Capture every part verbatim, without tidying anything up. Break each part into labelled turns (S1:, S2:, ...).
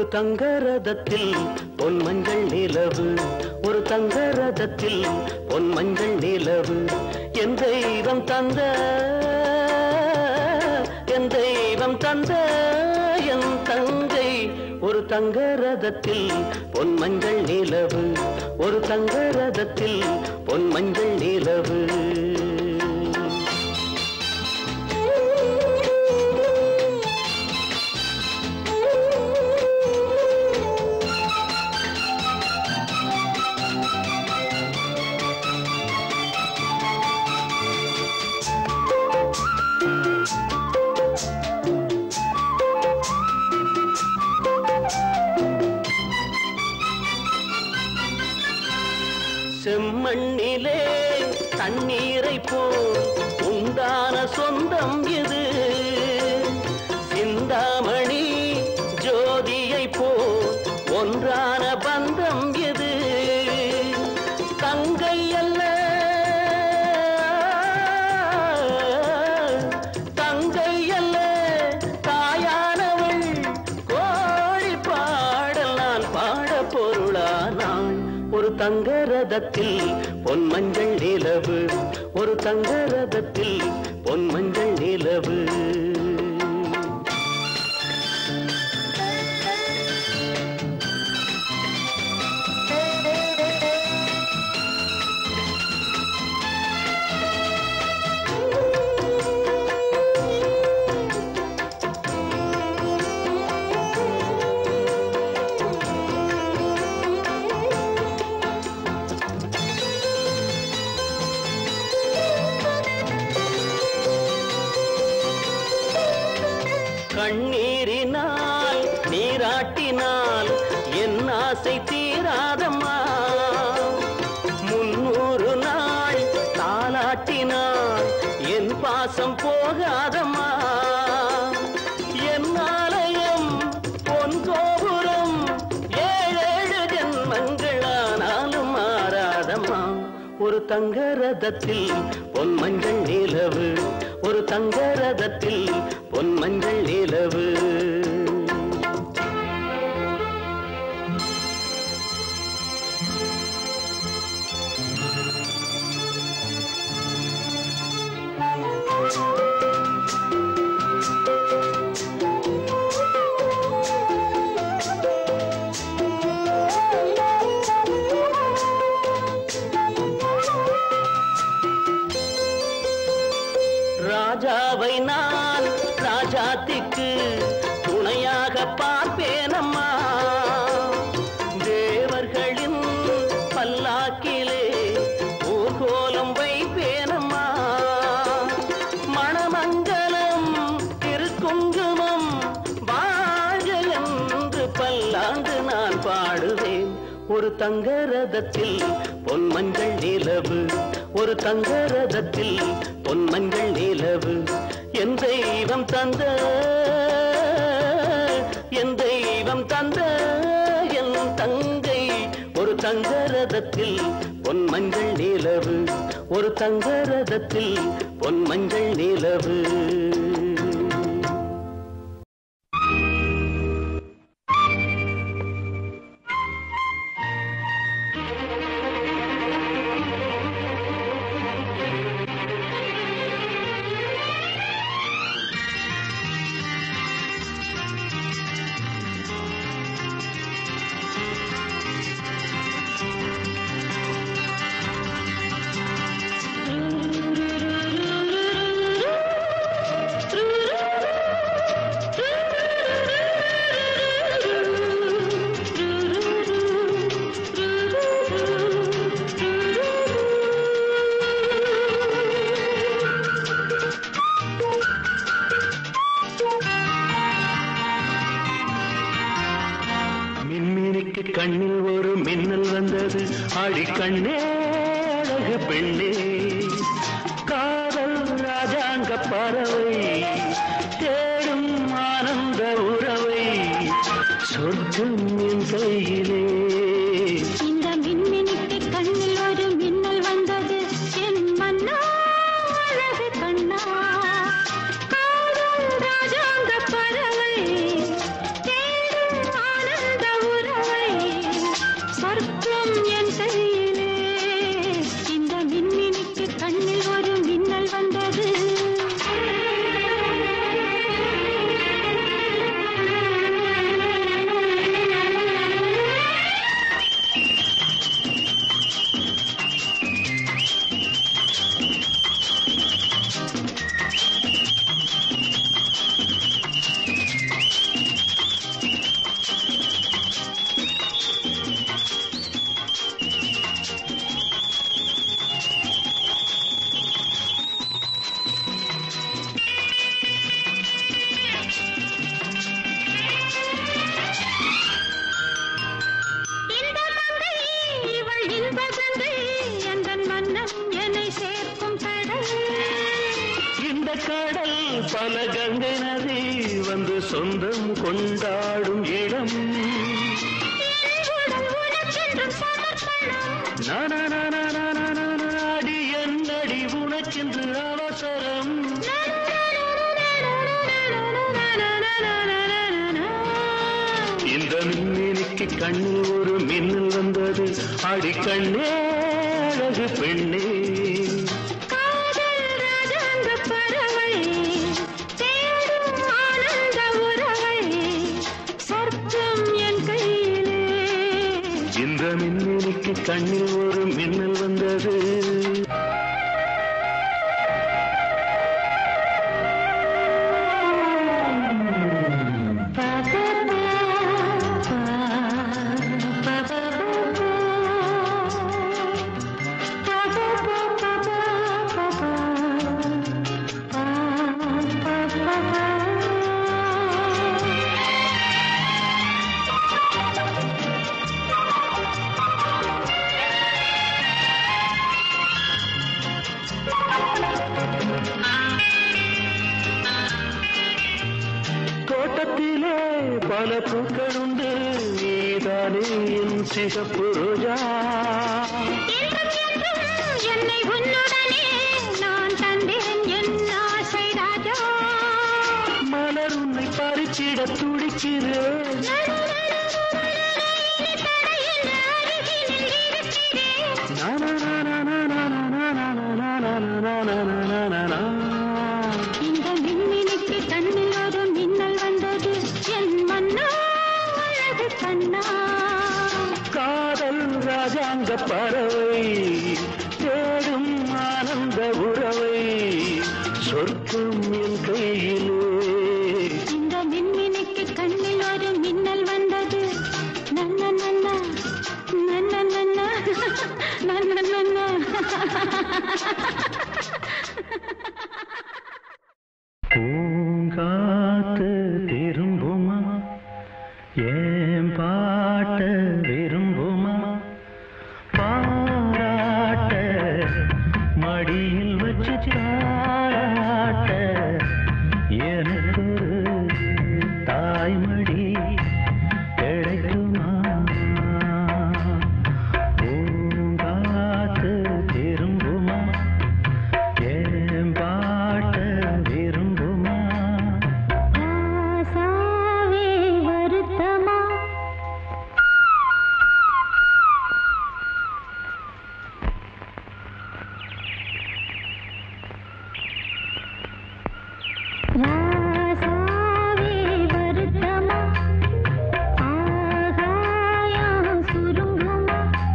S1: தங்க ரதத்தில் பொன் மஞ்சள் நிலவு, ஒரு தங்க ரதத்தில் பொன் மஞ்சள் நிலவு. என் தெய்வம் தந்த என் தெய்வம் தந்த என் தங்கை, ஒரு தங்க ரதத்தில் பொன் மஞ்சள் நிலவு, ஒரு தங்க ரதத்தில் பொன் மஞ்சள் நிலவு. செம்மண்ணிலே தண்ணீரை போல் உண்டான சொந்தம் இது, சிந்தாமணி ஜோதியை போல் ஒன்றான பந்தம் இது. தங்கை அல்ல தங்கை அல்ல தாயானவள், கோழி பாடல் நான் பாட பொருளானாள். ஒரு தங்க ரதத்தில் பொன் மஞ்சள் நிலவு, ஒரு தங்க ரதத்தில் பொன் மஞ்சள் நிலவு. கண்ணீரினால் நீராட்டினால் என் ஆசை தீராதம்மா, முன்னூறு நாள் தாலாட்டினால் என் பாசம் போகாதம்மா. என் ஆலயம் பொன் கோபுரம் ஏழேழு ஜென்மங்களானாலும் மாறாதம்மா. ஒரு தங்க ரதத்தில் பொன் மஞ்சள் நிலவு, ஒரு தங்க ரதத்தில் பொன் மஞ்சள் நிலவு. ராஜாவை நான் ராஜாத்திக்கு துணையாக பார்ப்பேனம்மா, தேவர்களின் பல்லாக்கிலே ஊர்கோலம் வைப்பேனம்மா. மணமங்கலம் திருக்குங்குமம் வாழ்க என்று பல்லாண்டு நான் பாடுவேன். ஒரு தங்க ரதத்தில் பொன் மஞ்சள் நிலவு, ஒரு தங்க ரதத்தில் பொன் மஞ்சள் நிலவு. என் தெய்வம் தந்த என் தெய்வம் தந்த என் தங்கை, ஒரு தங்க ரதத்தில் பொன் மஞ்சள் நிலவு, ஒரு தங்க ரதத்தில் பொன் மஞ்சள் நிலவு. கண்ணில் ஒரு மின்னல் வந்தது, ஆடி கண்ணே அழகு பெண்ணே, காதல் ராஜாங்க பறவை தேடும் ஆனந்த உறவை, சொர்க்கம் என் கையிலே. இந்த மின்மினிக்கு கண்ணில் ஒரு மின்னல் வந்தது, என் மன்னா அழகு கண்ணா, காதல் ராஜாங்க பறவை தேடும் ஆனந்த பல கங்கை நதி வந்து சொந்தம் கொண்டாடும் இடம் நாடி என்னடி உனக்கென்று அவசரம் இந்த மின்னினிக்கு கண்ணில் ஒரு மின்னல் வந்தது அடி கண்ணே அழகு பெண்ணே இந்த மின்னினிக்கு கண்ணில் ஒரு மின்னல் வந்தது தோட்டத்திலே பல பூக்களுண்டு நீதானே என் சிகப்பு ரோஜா
S2: என்னை உன்னுடனே நான் தந்தேன் என் ஆசை ராஜா
S1: மலர் உன்னை பறிச்சிட துடிக்கிறேன்
S2: இந்த மின்னினிக்கு கண்ணில் ஒரு மின்னல் வந்தது என் மன்னா அழகு கண்ணா
S1: காதல் ராஜாங்க பறவை தேடும் ஆனந்த உறவை சொர்க்கம் என் கையிலே
S2: இந்த மின்னினிக்கு கண்ணில் ஒரு மின்னல் வந்தது நன்ன நன்ன நன்ன நன்ன நன்ன நன்ன
S1: பூங்காத்து திரும்புமா ஏன் பாட்ட விரும்புமா பாராட்ட மடியில் வச்சு தாராட்ட எனக்கு தாய்மடி கிடைக்குமா பூங்காத்து திரும்புமா ஏன் பாட்ட விரும்புமா
S2: ஆசாவே வருத்தமா ராசாவே வருத்தமா ஆகாயம் சுருங்குமா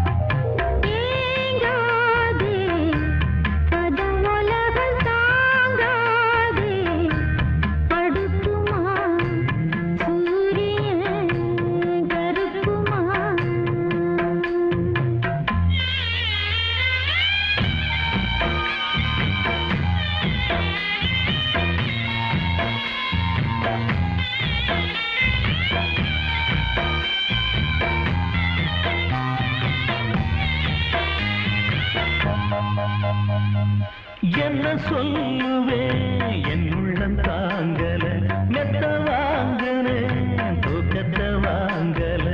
S2: ஏங்காதே பதம் உலகம் தாங்காதே படுக்குமா சூரியன் கருக்குமா
S1: என்ன சொல்லுவேன் என் உள்ளம் தாங்கல மெத்த வாங்கல தூக்கத்தை வாங்கல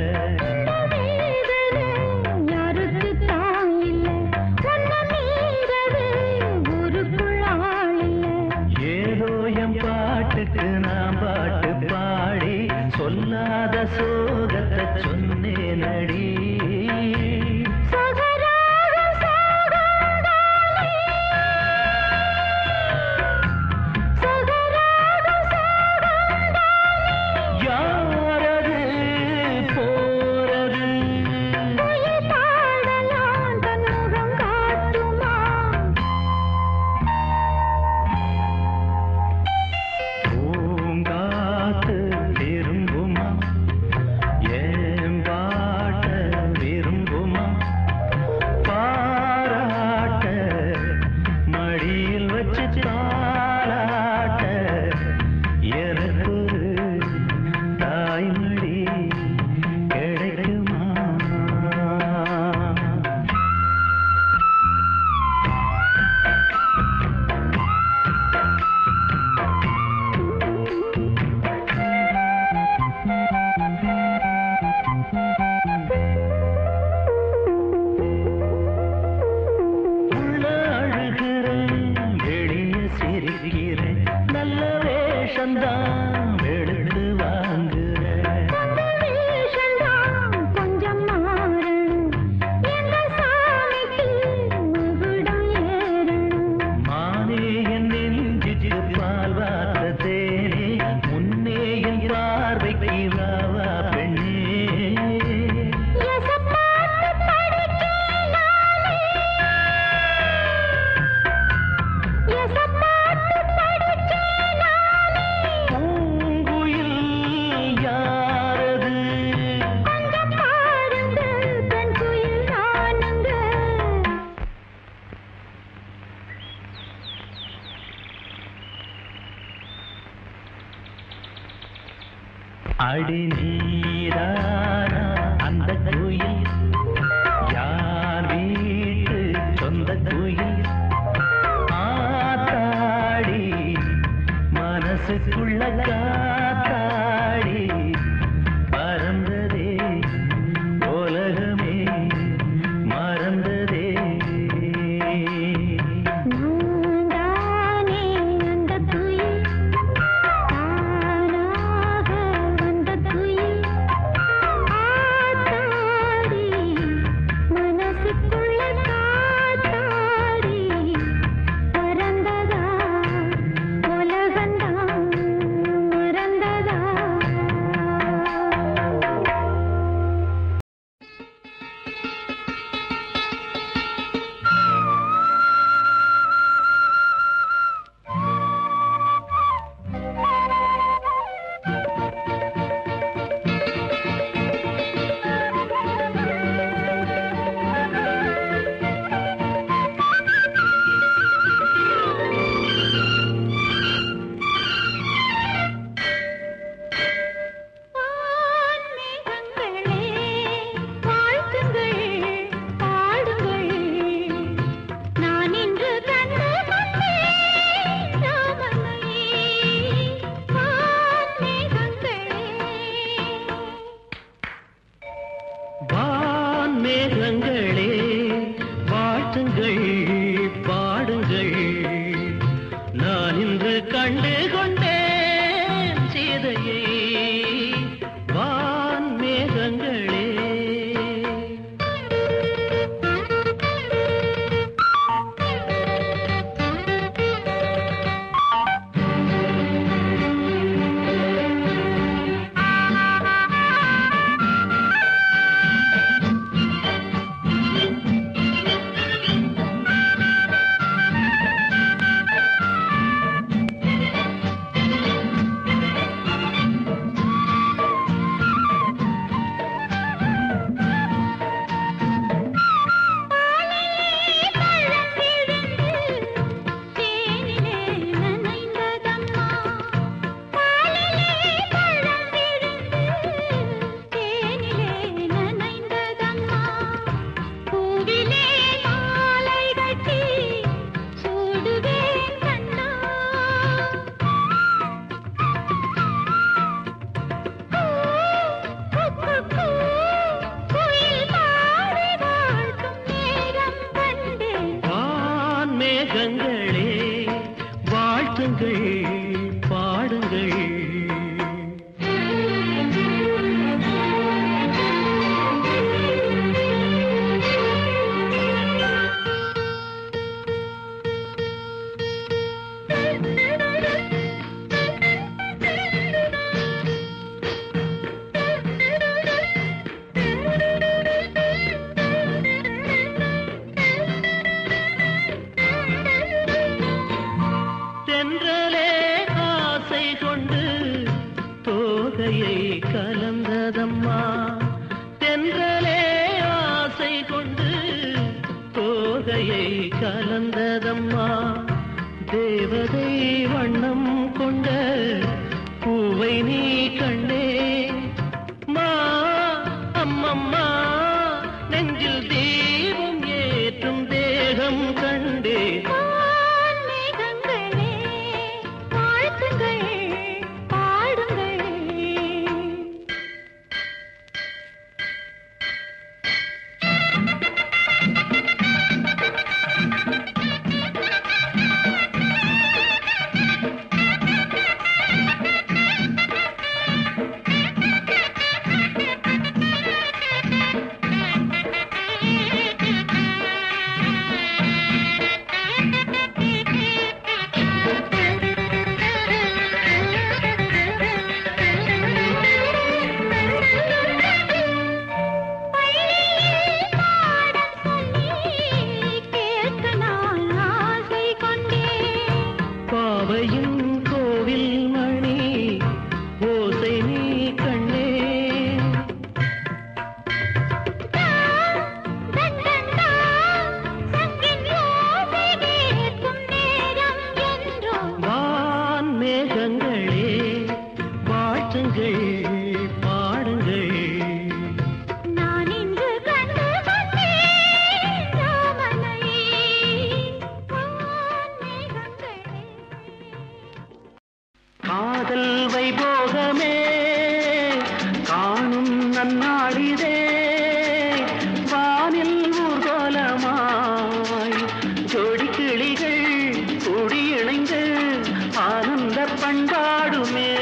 S2: யாருக்கு தாங்கில்ல உன்ன மீறவே ஊருக்குள் ஆளில்ல
S1: ஏதோ என் பாட்டுக்கு நான் பாட்டு பாடி சொல்லாத சோகத்தை சொன்னேன் அடி
S2: சகராகம் சாகாதானே சகராகம் சாகாதானே
S1: யாரது அடி நீரானா அந்த கோயில் யார் வீட்டு சொந்த கோயில் ஆத்தாடி மனசுக்குள்ள காத்தாடி பறந்ததே உலகமே மறந்ததே
S2: நான்தானே அந்த குயில் தானாக வந்த குயில் ஆத்தாடி மனசுக்குள்ள காத்தாடி பறந்ததா உலகந்தான் மறந்ததா வான்மேகங்களே வாழ்த்துங்கள் பாடுங்கள் நான் இன்று கண்டு கொண்டேன் சீதையை வான்மேகங்களே வான்மேகங்களே வாழ்த்துங்கள் பாடுங்கள் தென்றலே ஆசை கொண்டு தோகையை கலந்ததம்மா தென்றலே ஆசை கொண்டு தோகையை கலந்ததம்மா தேவதை வண்ணம் கொண்ட பூவை நீ கண்டே மா அம்மம்மா நெஞ்சில் தீபம் ஏற்றும் தேகம் கண்டே
S1: காதல் வைபோகமே காணும் நன்னாளிதே வானில் ஊர்கோலமாய் ஜோடி கிளிகள் கூடி இணைந்து ஆனந்த பண்பாடுமே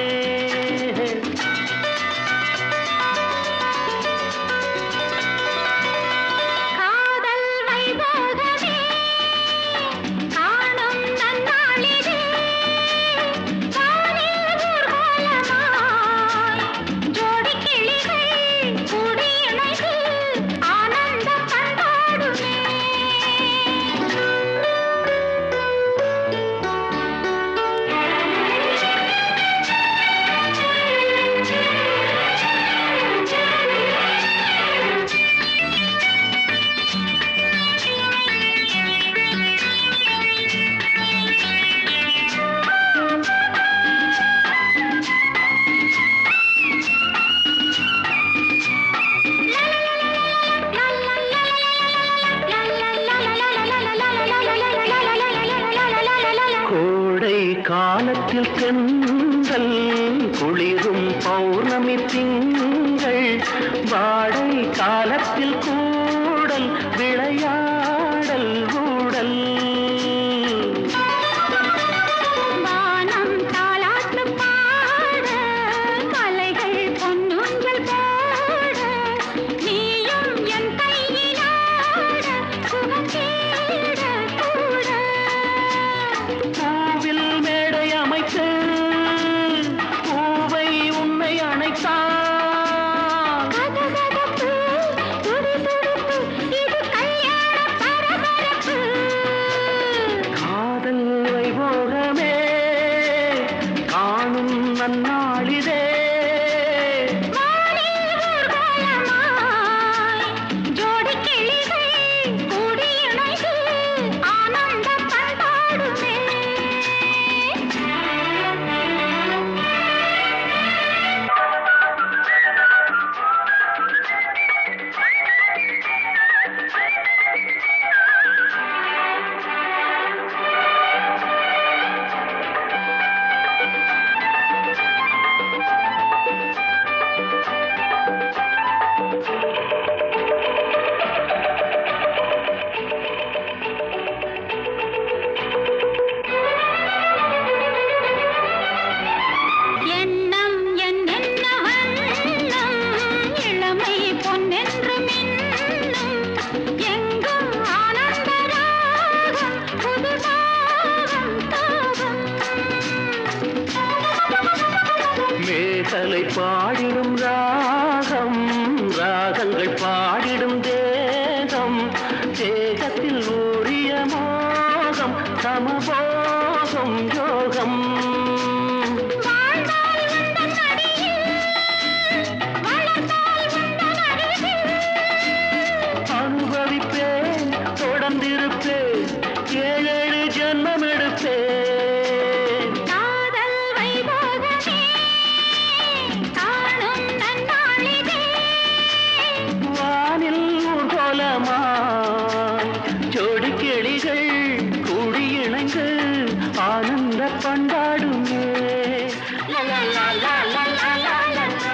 S1: காலத்தில் தென்றல் குளிரும் பௌர்ணமி திங்கள் வாடை காலத்தில் கூடல் விளையாடல் ஊடல்
S2: வானம் தாலாட்டு பாட கலைகள் பொன்னூஞ்சல் போட நீயும் என் கையிலாட சுகம் தேட கூட
S1: பூவில் மேடை அமைத்து பூவை உன்னை அணைத்தான் காதல் வைபோகமே காணும் நன்னாளிதே
S2: ஜோடி கிளிகள் கூடி இணைந்து ஆனந்த பண்பாடுமே எண்ணம் என்னென்ன வண்ணம் இளமை பொன்னென்று மின்னும் எங்கும் ஆனந்த ராகம் புது தாகம் தாகம்
S1: மேகலை பாடிடும் ராகம் ராகங்கள் பாடிடும் தேகம் தேகத்தில் ஊறிய மோகம் சமபோகம் யோகம்
S2: வாழ்ந்தால் உந்தன் அடியில் வளர்ந்தால் உந்தன் அருகில்
S1: அனுபவிப்பேன் தொடர்ந்திருப்பேன் ஏழேழு ஜென்மம் எடுப்பேன்
S2: காதல் வைபோகமே காணும் நன்னாளிதே
S1: வானில் ஊர்கோலமாய் ஜோடி கிளிகள் கூடி இணைந்து ஆனந்த பண்பாடுமே லா, லா, லா, லா, லா, லா, லா, லா, லா.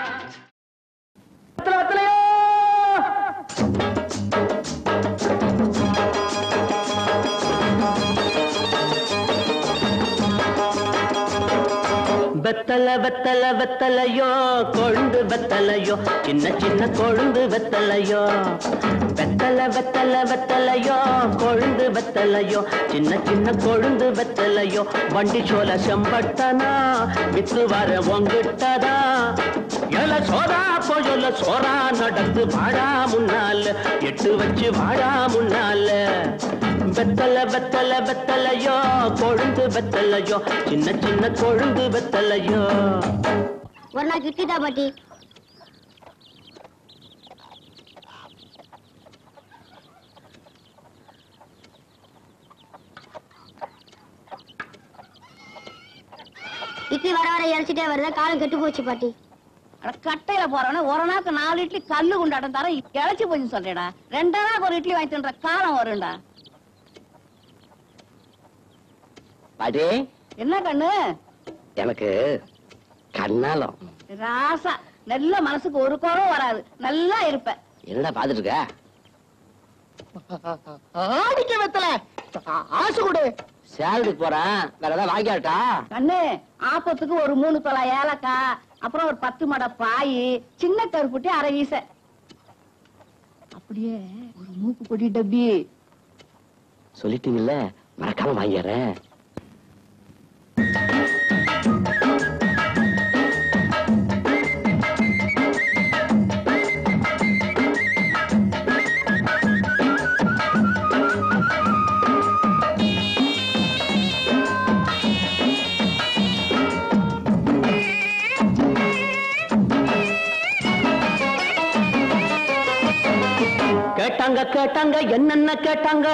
S1: வெத்தல வெத்தல வெத்தலையோ கொழுந்து வெத்தலையோ சின்ன சின்ன கொழுந்து வெத்தலையோ வெத்தல வெத்தல வெத்தலையோ கொழுந்து வெத்தலையோ சின்ன சின்ன கொழுந்து வெத்தலையோ வண்டி சோல செம்பட்டனா வித்து வர ஒங்கிட்டதா எல சோதா போயொல்ல சோரா நடந்து வாடா முன்னால எட்டு வச்சு வாடா முன்னால வெத்தல வெத்தல வெத்தலையோ கொழுந்து வெத்தலையோ சின்ன சின்ன கொழுந்து வெத்தலையோ
S2: ஒரு நாள் கிட்டிதா பாட்டி இட்லி வர வர இறைச்சிட்டே வருதா காலம் கெட்டு போச்சு பாட்டி
S3: கட்டையில போறவன ஒரு நாக்கு நாலு இட்லி கல்லு குண்டாட்டம் தர இழைச்சி போச்சு சொல்றேடா ரெண்டா நாக்கு ஒரு இட்லி வாங்கி தின்ற காலம் வரும்டா
S1: பாட்டி
S3: என்ன கண்ணு
S1: எனக்கு கண்ணாலம்.
S3: ராசா நல்ல மனசுக்கு ஒரு குறவும் வராது, நல்லா இருப்ப.
S1: என்னடா பாத்துட்டு இருக்க?
S4: ஆடிக்க வெத்தல ஆசை கொடு.
S1: சேலரிக்கு போறேன், வேற ஏதாவது வாங்கியாட்டா?
S3: கண்ணு ஆப்பத்துக்கு ஒரு மூணு தொலை ஏலக்காய், அப்புறம் ஒரு பத்து மட பாய், சின்ன கருப்புட்டி அரை வீச, அப்படியே ஒரு மூக்கு பொடி டப்பி.
S1: சொல்லிட்டீங்கல்ல, மறக்காம வாங்கிடுறேன். கேட்டாங்க கேட்டாங்க என்னென்ன கேட்டாங்க,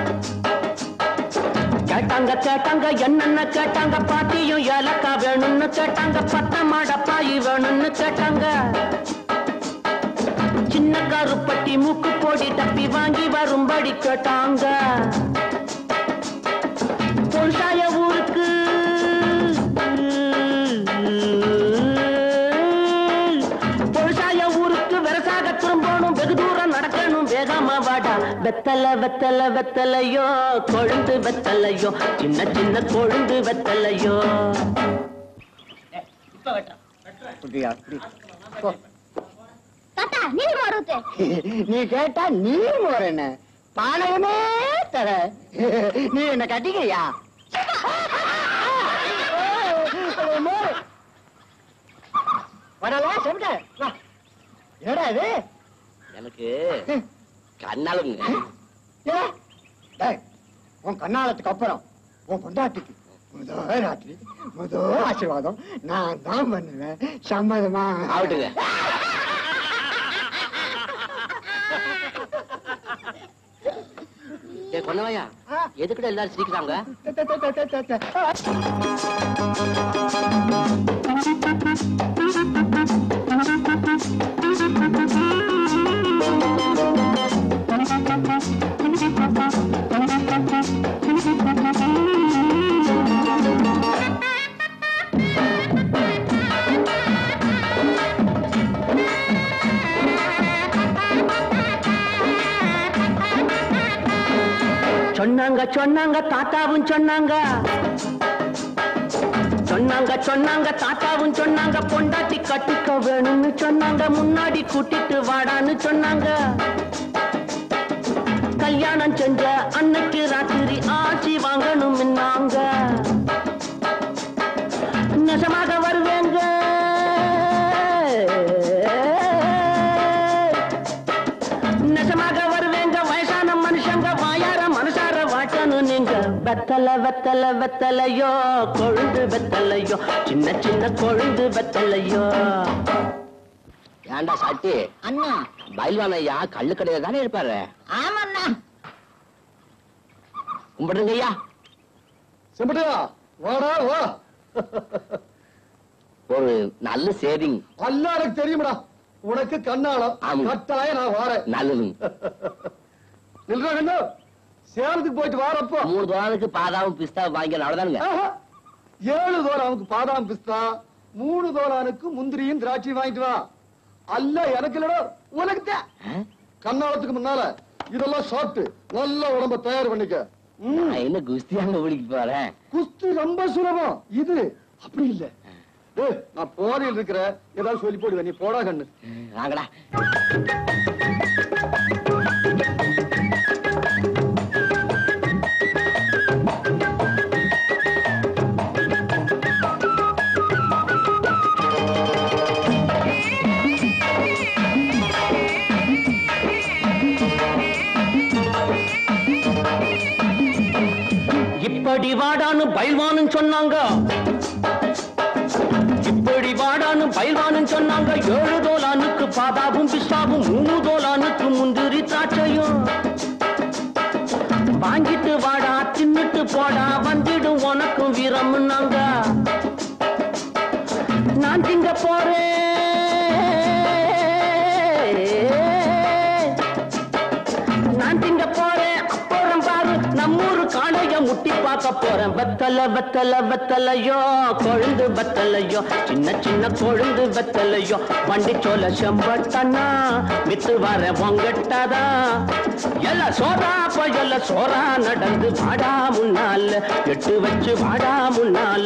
S1: கேட்டாங்க கேட்டாங்க என்னென்ன கேட்டாங்க, பாட்டியும் ஏலக்கா வேணும்னு கேட்டாங்க, பத்த மாடப்பாயி வேணும்னு கேட்டாங்க, சின்ன கருப்பட்டி மூக்கு போடி டப்பி வாங்கி வரும்படி கேட்டாங்க. பொருசாய ஊருக்கு பொருசாய ஊருக்கு வெரசாக திரும்பணும், வெகு தூரம் நடக்கணும், வேகமா வாடா. வெத்தல வெத்தல வெத்தலையோ, கொழுந்து வெத்தலையோ, சின்ன சின்ன கொழுந்து வெத்தலையோ.
S4: நீ கேட்டா நீர் மோர் என்ன பானகமே தர. நீ என்ன கட்டிக்கையா? வரலாம் செவிட்ட. ஏடா இது?
S1: எனக்கு கண்ணாலுங்க.
S4: உன் கண்ணாலத்துக்கு அப்புறம் உன் பொண்டாட்டிக்கு முதல் ராத்திரி முதல் ஆசீர்வாதம் நான் தான் பண்ணுவேன். சம்மதமா?
S1: ஆகட்டுங்க. கொன்னவையா, எதுக்கிட்ட எல்லாரும் சிரிக்கிறாங்க? சொன்னாங்க சொன்னாங்க தாத்தாவும் சொன்னாங்க, சொன்னாங்க சொன்னாங்க தாத்தாவும் சொன்னாங்க, பொண்டாட்டி கட்டிக்க வேணும்னு சொன்னாங்க, முன்னாடி கூட்டிட்டு வாடான்னு சொன்னாங்க. கல்யாணம் செஞ்ச அன்னைக்கு ராத்திரி ஆட்சி வாங்கணும் நாங்க. நெசமாக வருவேங்க, நெசமாக வருவேங்க, வயசான மனுஷங்க வாயார மனசார வாட்டணும் நீங்க. வெத்தல வெத்தல வெத்தலையோ, கொழுந்து வெத்தலையோ, சின்ன சின்ன கொழுந்து வெத்தலையோ. ஏண்டா சாட்டி
S4: அண்ணா
S1: பயில்வான் ஐயா கள்ளு கடையில தானே இருப்பாரு?
S4: ஆமாண்ணா.
S1: கும்பிடுங்க ஐயா.
S4: செம்பட்டியா வாடா வா.
S1: ஒரு நல்ல சேவிங்.
S4: அல்ல எனக்கு தெரியுமடா, உனக்கு கண்ணாலம். கட்டாய நான் வாரேன்.
S1: நல்லது.
S4: நில்றா, சேலத்துக்கு போயிட்டு வாரப்போ
S1: மூணு தோரானுக்கு பாதாவும் பிஸ்தா வாங்கி அவ்வளவுதானுங்க.
S4: ஏழு தோரானுக்கு பாதாம் பிஸ்தா, மூணு தோரானுக்கு முந்திரியும் திராட்சை வாங்கிட்டு வா. அல்ல எனக்கு இல்லடா, உனக்கு கண்ணாலத்துக்கு முன்னால இதெல்லாம் சாப்பிட்டு நல்ல உடம்ப தயார் பண்ணிக்க.
S1: என்ன குஸ்தியாங்க ஓடிக்கு போறேன்?
S4: குஸ்தி ரொம்ப சுலபம், இது அப்படி இல்ல. நான் போதையில் இருக்கிற ஏதாவது சொல்லி போடுவேன், நீ போடா கண்ணு.
S1: வாங்கடா. இப்படி வாடான்னு பயில்வான்னு சொன்னாங்க, இப்படி வாடான்னு பயில்வான்னு சொன்னாங்க. ஏழு தோலானுக்கு பாதாவும் பிஸ்தாவும், மூணு தோலானுக்கு முந்திரி திராட்சையும் வாங்கிட்டு வாடா, தின்னுட்டு போடா, வந்துடும் உனக்கும் வீரம்னாங்க. நான் திங்க போறேன், நான் திங்க போறேன், அப்புறம் பாரு நம்மூரு காளைய முட்டி பார்க்க போறேன். வெத்தல வெத்தல வெத்தலையோ கொழுந்து வெத்தலையோ சின்ன சின்ன கொழுந்து வெத்தலையோ வண்டிச்சோல செம்பட்டனா வித்து வர பொங்கட்டதா எல்லாம் சோறா போயல்ல சோறா நடந்து வாடா முன்னால எட்டு வச்சு வாடா முன்னால.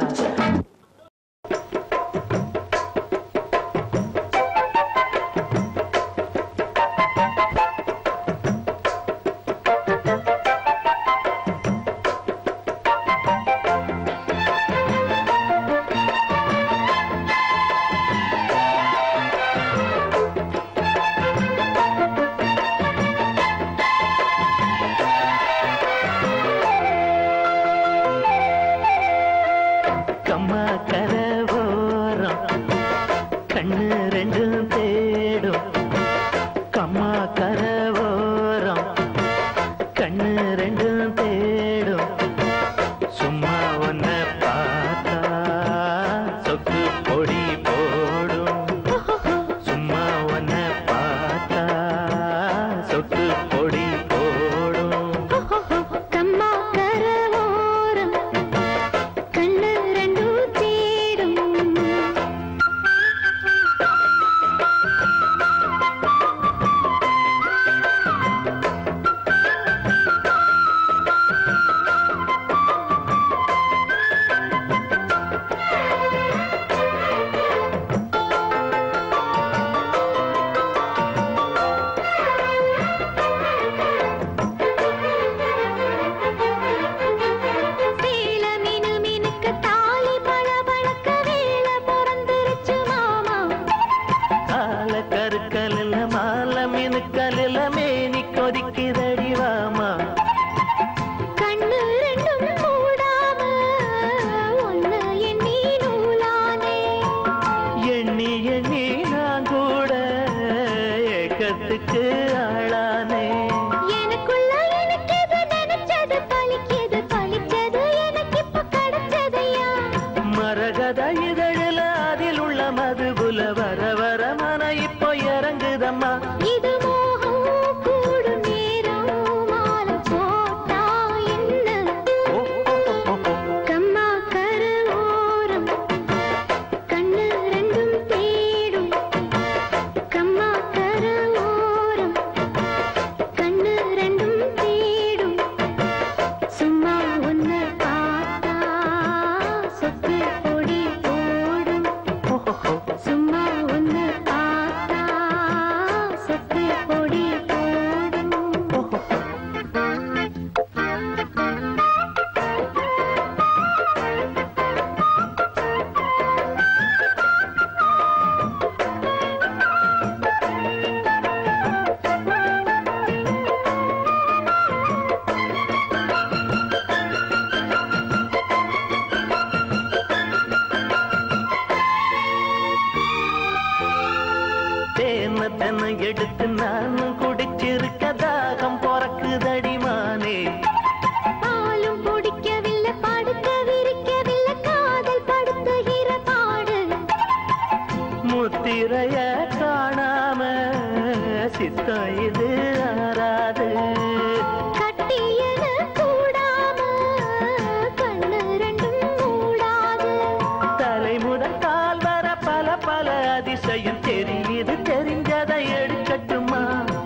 S5: எடுத்து நான் குடிச்சிருக்க தாகம் பொறக்குதடி மானே.
S2: பாலும் குடிக்கவில்லை படுக்க விரிக்கவில்லை காதல் படுத்துகிற பாடு.
S5: முத்திரைய காணாம சித்தம் இது ஆறாது.
S2: கட்டியன கூடாம கண்ணு ரெண்டும் மூடாது.
S5: தலை முதல் கால் வர பல பல அதிசயம் தெரியுது தெரிஞ்சதை எடுக்கட்டுமா.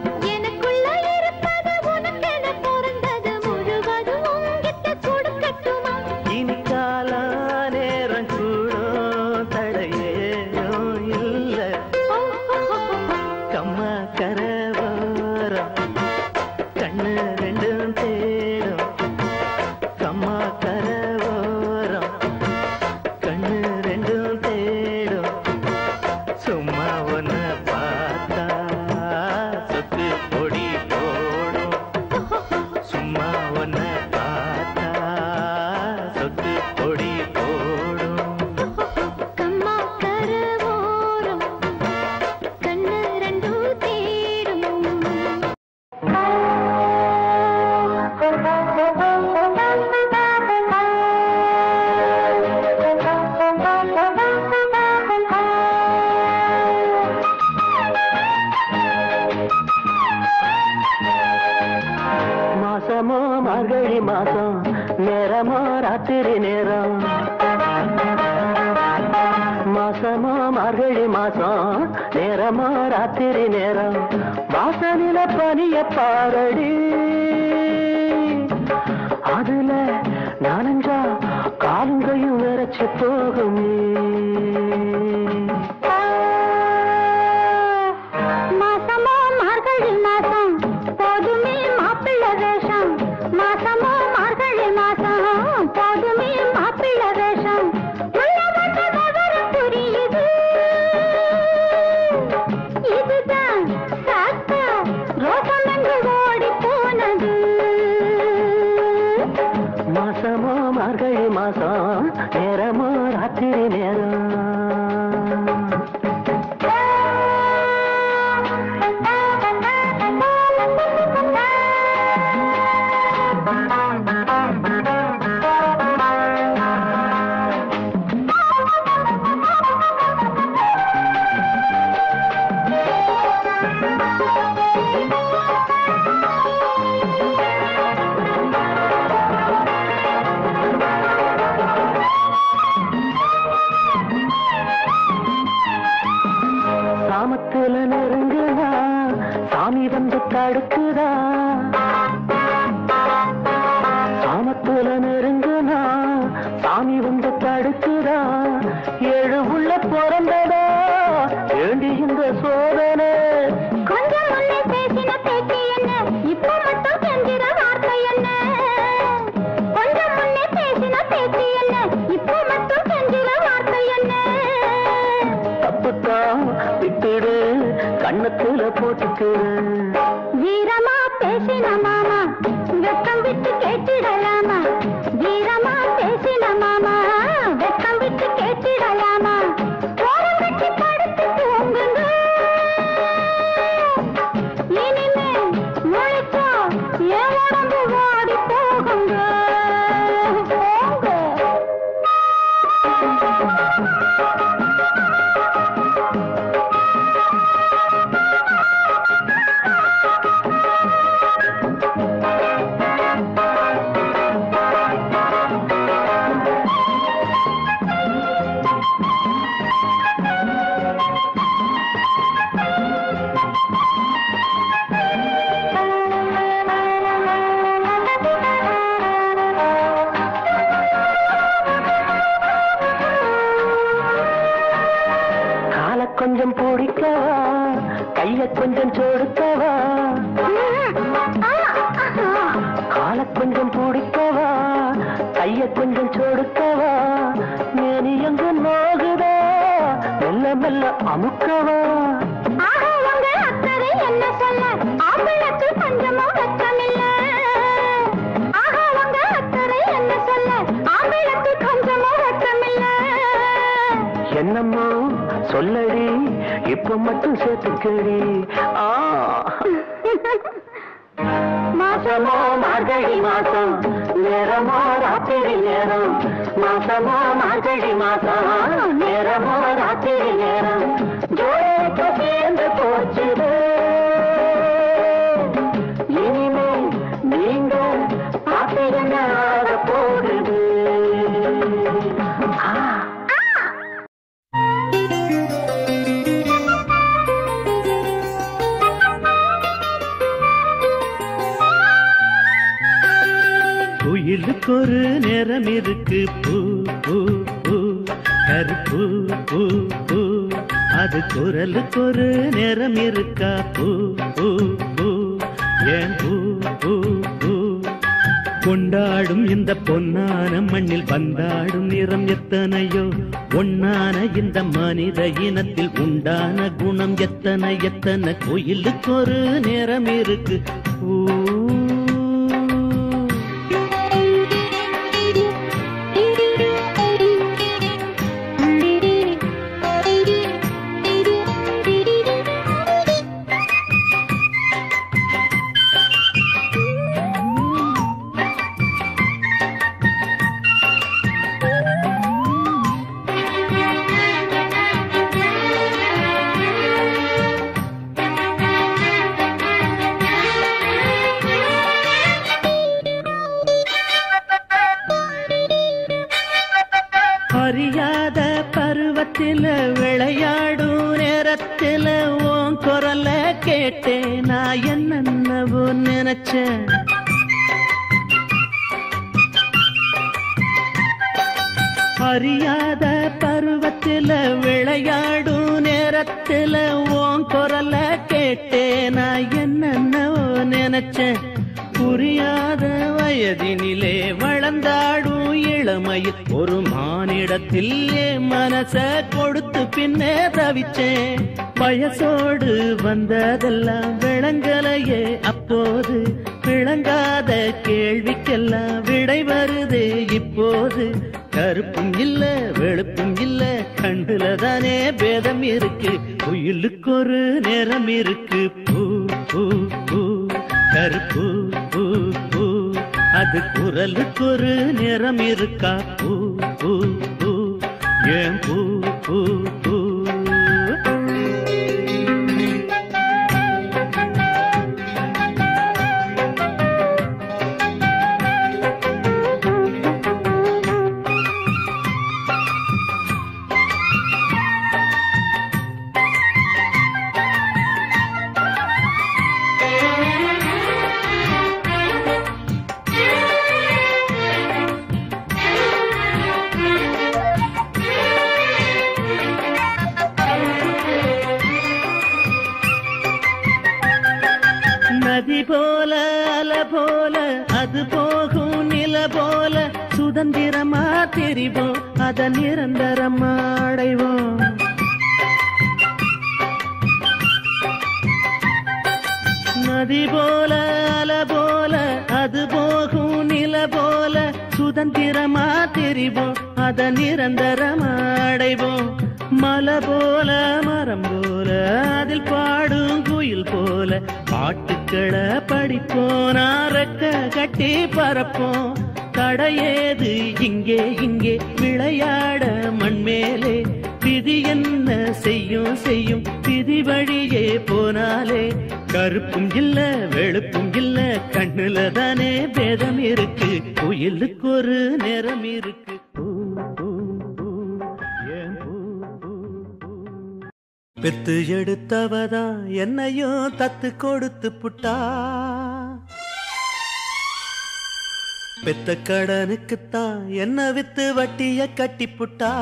S5: மார்கழி மாசம் நேரமோ ராத்திரி நேரம் மாசமோ மார்கழி மாசம் நேரமோ ராத்திரி நேரம் வாசலில பனிய பாரடி அதுல நானஞ்சா காலுங்கையும் விரைச்சு போகுமே
S2: மாசமோ மார்கழி மாசம் போதுமே மாப்பிள்ள வேஷம் மாசமோ மார்கழி மாசம் போதுமே மாப்பிள்ள வேஷம் புரியுது இதுதான் சாத்தா ரோசம் என்று ஓடி போனது
S5: மாசமோ மார்கழி மாசம் நேரமோ ராத்திரி நேரம் சாமத்துல நெருங்குதா சாமி வந்து தடுக்குதா சாமத்துல நெருங்குதா சாமி வந்து தடுக்குதா ஏழு உள்ள பிறந்ததா வேண்டி இந்த சோதனை
S2: கொஞ்சம் முன்னே பேசின பேச்சு என்ன இப்ப மட்டும் செஞ்சிட வார்த்தை என்ன கொஞ்சம் முன்னே பேசின பேச்சு என்ன இப்ப மட்டும் செஞ்சிட வார்த்தை என்ன
S5: தப்புத்தான் விட்டுடு கண்ணத்துல போட்டுக்கு
S2: வீரமா பேசின மாமா வெக்கம் விட்டு கேட்டிடலாமா வீரமா பேசின மாமா வெக்கம் விட்டு கேட்டிடலாமா ஓரம் கட்டி படுத்து தூங்குங்க இனிமே முழிச்சா என் உடம்பு ஓடி போகுங்க போங்க
S5: கொஞ்சம் பிடிக்கவா கைய கொஞ்சம் சொடுக்கவா கால கொஞ்சம் பிடிக்கவா கைய கொஞ்சம் சொடுக்கவா மேனி எங்க நோகுதா மெல்ல மெல்ல அமுக்கவா
S2: என்ன சொல்ல ஆம்பளுக்கு கொஞ்சமும் வெட்கமில்ல ஆகா உங்க அக்கறை என்ன சொல்ல ஆம்பளுக்கு கொஞ்சமும் வெட்கமில்ல
S5: என்னமோ சொல்லடி இப்ப மட்டும் சேர்த்துக்கடி ஆ மாசமோ மார்கழி மாசம் நேரமோ ராத்திரி நேரம் மாசமோ மார்கழி மாசம் நேரமோ ராத்திரி நேரம் ஜோடிக்கு சேர்ந்து போச்சுது இனிமே நீங்க பாத்திரங்க போடுது
S1: குயிலுக்கு ஒரு நேரம் இருக்கு பூ பூ பூ கருப்பு பூ பூ அது குரலுக்கு ஒரு நேரம் இருக்கா பூ பூ பூ ஏன் பூ பூ பூ கொண்டாடும் இந்த பொன்னான மண்ணில் வந்தாடும் நிறம் எத்தனையோ ஒன்னான இந்த மனித இனத்தில் உண்டான குணம் எத்தனை எத்தனை குயிலுக்கு ஒரு நேரம் இருக்கு பூ
S2: Thank you.
S5: பருவத்தில விளையாடும் நேரத்தில உன் குரல கேட்டேன் நான் என்னென்னவோ நினைச்சேன். அறியாத பருவத்தில விளையாடும் நேரத்தில உன் குரல கேட்டேன் நான் என்னென்னவோ நினைச்சேன். புரியாத வயதினிலே வளர்ந்தாடும் இளமையில் ஒரு மானிடத்தில் மனச கொடுத்து பின்னே தவிச்சேன். வயசோடு வந்ததெல்லாம் விளங்கலையே அப்போது, விளங்காத கேள்விக்கெல்லாம் விடை வருதே இப்போது. கருப்பும் இல்ல வெளுப்பும் இல்ல கண்டுல தானே பேதம் இருக்கு. குயிலுக்கு ஒரு நிறம் இருக்கு. பூ பூ பூ கருப்பு பூ பூ அது குரலுக்கு ஒரு நிறம் இருக்கா. பூ பூ பூ ஏன் பூ பூ பூ. நதி போல அல போல அது போகும் நில போல சுதந்திரமா தெரிவோம் அத நிரந்தரமா அடைவோம். நதி போல அல போல அது போகும் நில போல சுதந்திரமா தெரிவோம் அத நிரந்தரமா அடைவோம். மலை போல மரம் போல அதில் பாடும் குயில் போல பாட்டுக்களை படிப்போம். ரெக்க கட்டி பறப்போம். தடையேது இங்கே இங்கே விளையாட மண்மேலே. விதி என்ன செய்யும் செய்யும் விதி வழியே போனாலே. கருப்பும் இல்ல வெளுப்பும் இல்ல கண்ணுல தானே பேதம் இருக்கு. குயிலுக்கு ஒரு நிறம் இருக்கு. பெத்து எடுத்தவதா என்னையும் தத்து கொடுத்து புட்டா. பெத்த கடனுக்குத்தான் என்ன வித்து வட்டிய கட்டி புட்டா.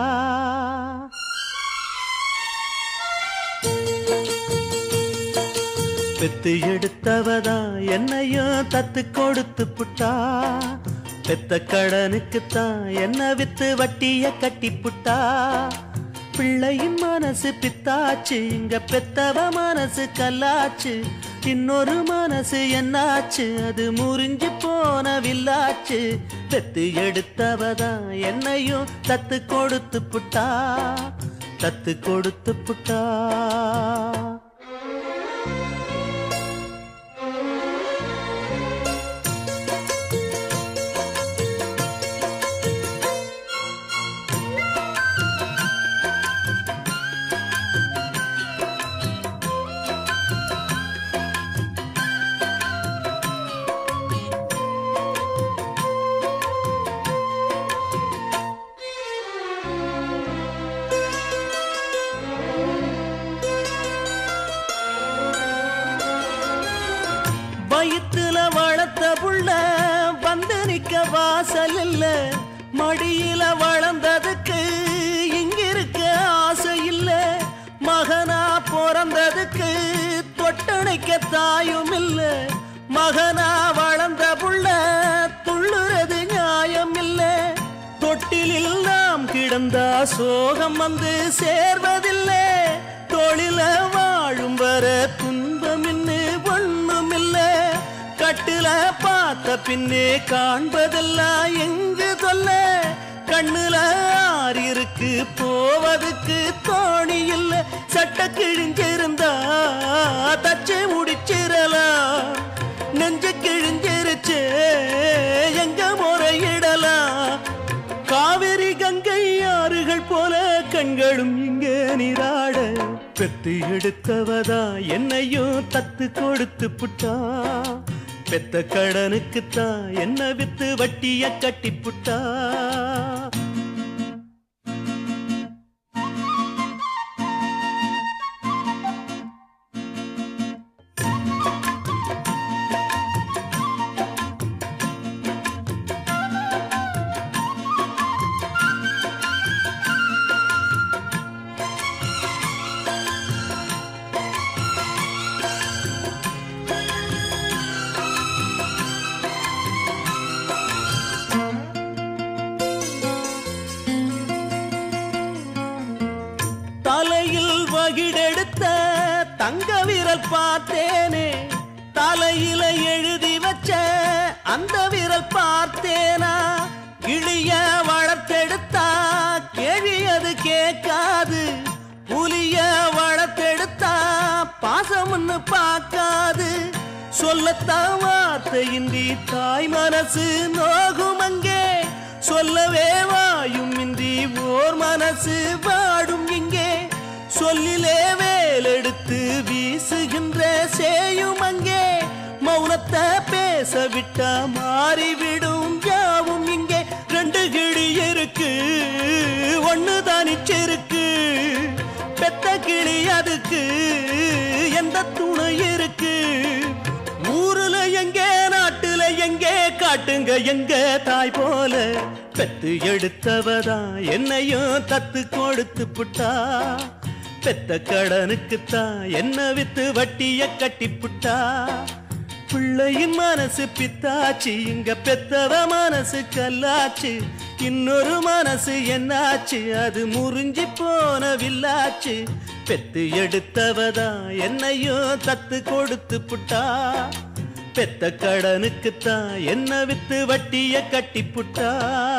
S5: பெத்து எடுத்தவதா என்னையும் தத்து கொடுத்து புட்டா. பெத்த கடனுக்குத்தான் என்ன வித்து வட்டிய கட்டி புட்டா. பிள்ளையின் மனசு பித்தாச்சு இங்க பெத்தவ மனசு கல்லாச்சு. இன்னொரு மனசு என்னாச்சு அது முறிஞ்சு போன வில்லாச்சு. பெத்து எடுத்தவதா என்னையும் தத்து கொடுத்து புட்டா. தத்து கொடுத்து புட்டா. வயிற்றுல வளர்த்த புள்ள வந்து நிக்க வாசல் இல்ல. மடியில வளர்ந்ததுக்கு இங்கிருக்க ஆசை இல்ல. மகனா பிறந்ததுக்கு தொட்டணைக்க தாயும் இல்ல. மகனா வளர்ந்த புள்ள துள்ளுறது நியாயம் இல்ல. தொட்டிலில் நாம் கிடந்தா சோகம் வந்து சேர்வதில்லை. தொழில வாழும் வர துன்பம் இன்னு ஒண்ணும் இல்ல. கட்டுல பார்த்த பின்னே காண்பதெல்லாம் எங்கு சொல்ல. கண்ணுல ஆறு இருக்கு போவதுக்கு தோணி இல்ல. சட்ட கிழிஞ்சிருந்தா தச்சு முடிச்சிடலாம். நெஞ்சு கிழிஞ்சிருச்சு எங்க முறையிடலாம். காவிரி கங்கை ஆறுகள் போல கண்களும் இங்க நீராட. பெத்து எடுத்தவதா என்னையும் தத்து கொடுத்து புட்டா. பெத்த கடனுக்குத்தான் என்ன வித்து வட்டிய கட்டி புட்டா.
S6: தங்க விரல் பார்த்தேனே தலையில எழுதி வச்ச அந்த விரல் பார்த்தேனா கிளிய வளர்த்தெடுத்தா கேள்வி அது கேட்காது புலிய வளர்த்தெடுத்தா பாசம்னு பார்க்காது சொல்லத்தான் வார்த்தையின்றி தாய் மனசு நோகும் அங்கே சொல்லவே வாயும் இன்றி ஓர் மனசு வாடும் இங்கே சொல்லிலே வேலெடுத்து வீசுகின்ற சேயும் அங்கே மௌனத்தை பேச விட்டா மாறிவிடும் யாவும் இங்கே ரெண்டு கிளி இருக்கு ஒண்ணு தானிச்சிருக்கு பெத்த கிளி அதுக்கு எந்த துணை இருக்கு ஊருல எங்கே நாட்டுல எங்கே காட்டுங்க எங்க தாய் போல பெத்து எடுத்தவதான் என்னையும் தத்து கொடுத்து புட்டா பெத்த கடனுக்குத்தான் என்ன வித்து வட்டிய கட்டி புட்டா பிள்ளையின் மனசு பித்தாச்சு இங்க பெத்தவ மனசு கல்லாச்சு இன்னொரு மனசு என்னாச்சு அது முறிஞ்சி போன வில்லாச்சு பெத்து எடுத்தவதான் என்னையும் தத்து கொடுத்து புட்டா பெத்த கடனுக்குத்தான் என்ன வித்து வட்டிய கட்டி புட்டா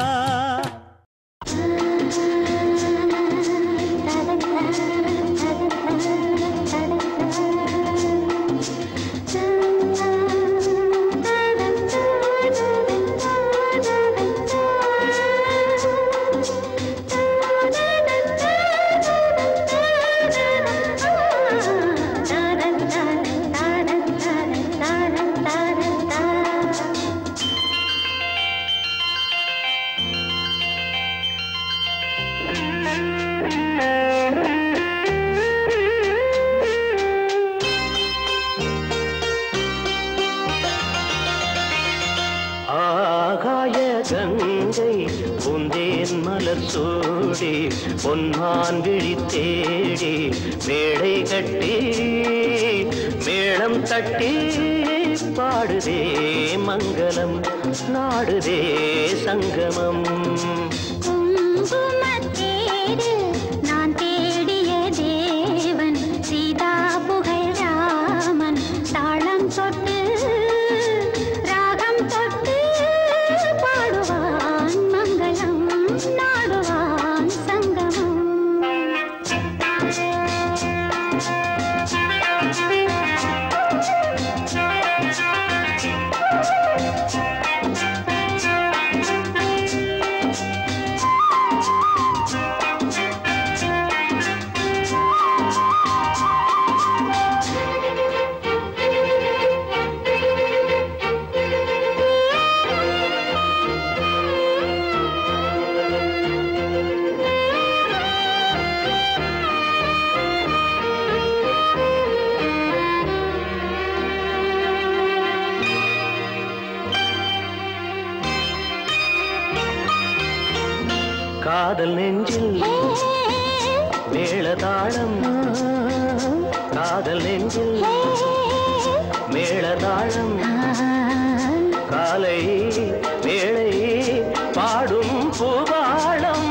S6: பொன்மான் விழி தேடி மேடை கட்டி மேளம் தட்டி பாடுதே மங்களம் நாடுதே சங்கமம்
S2: நான் தேடிய தேவன் சீதா புகழ் ராமன் தாளம் தொட்டு ராகம் தொட்டு பாடுவான் மங்களம் நாடுவான் சங்கமம்
S5: காதல் நெஞ்சில் மேளதாளம் காதல் நெஞ்சில் மேளதாளம் காலை வேளை பாடும் பூவாளம்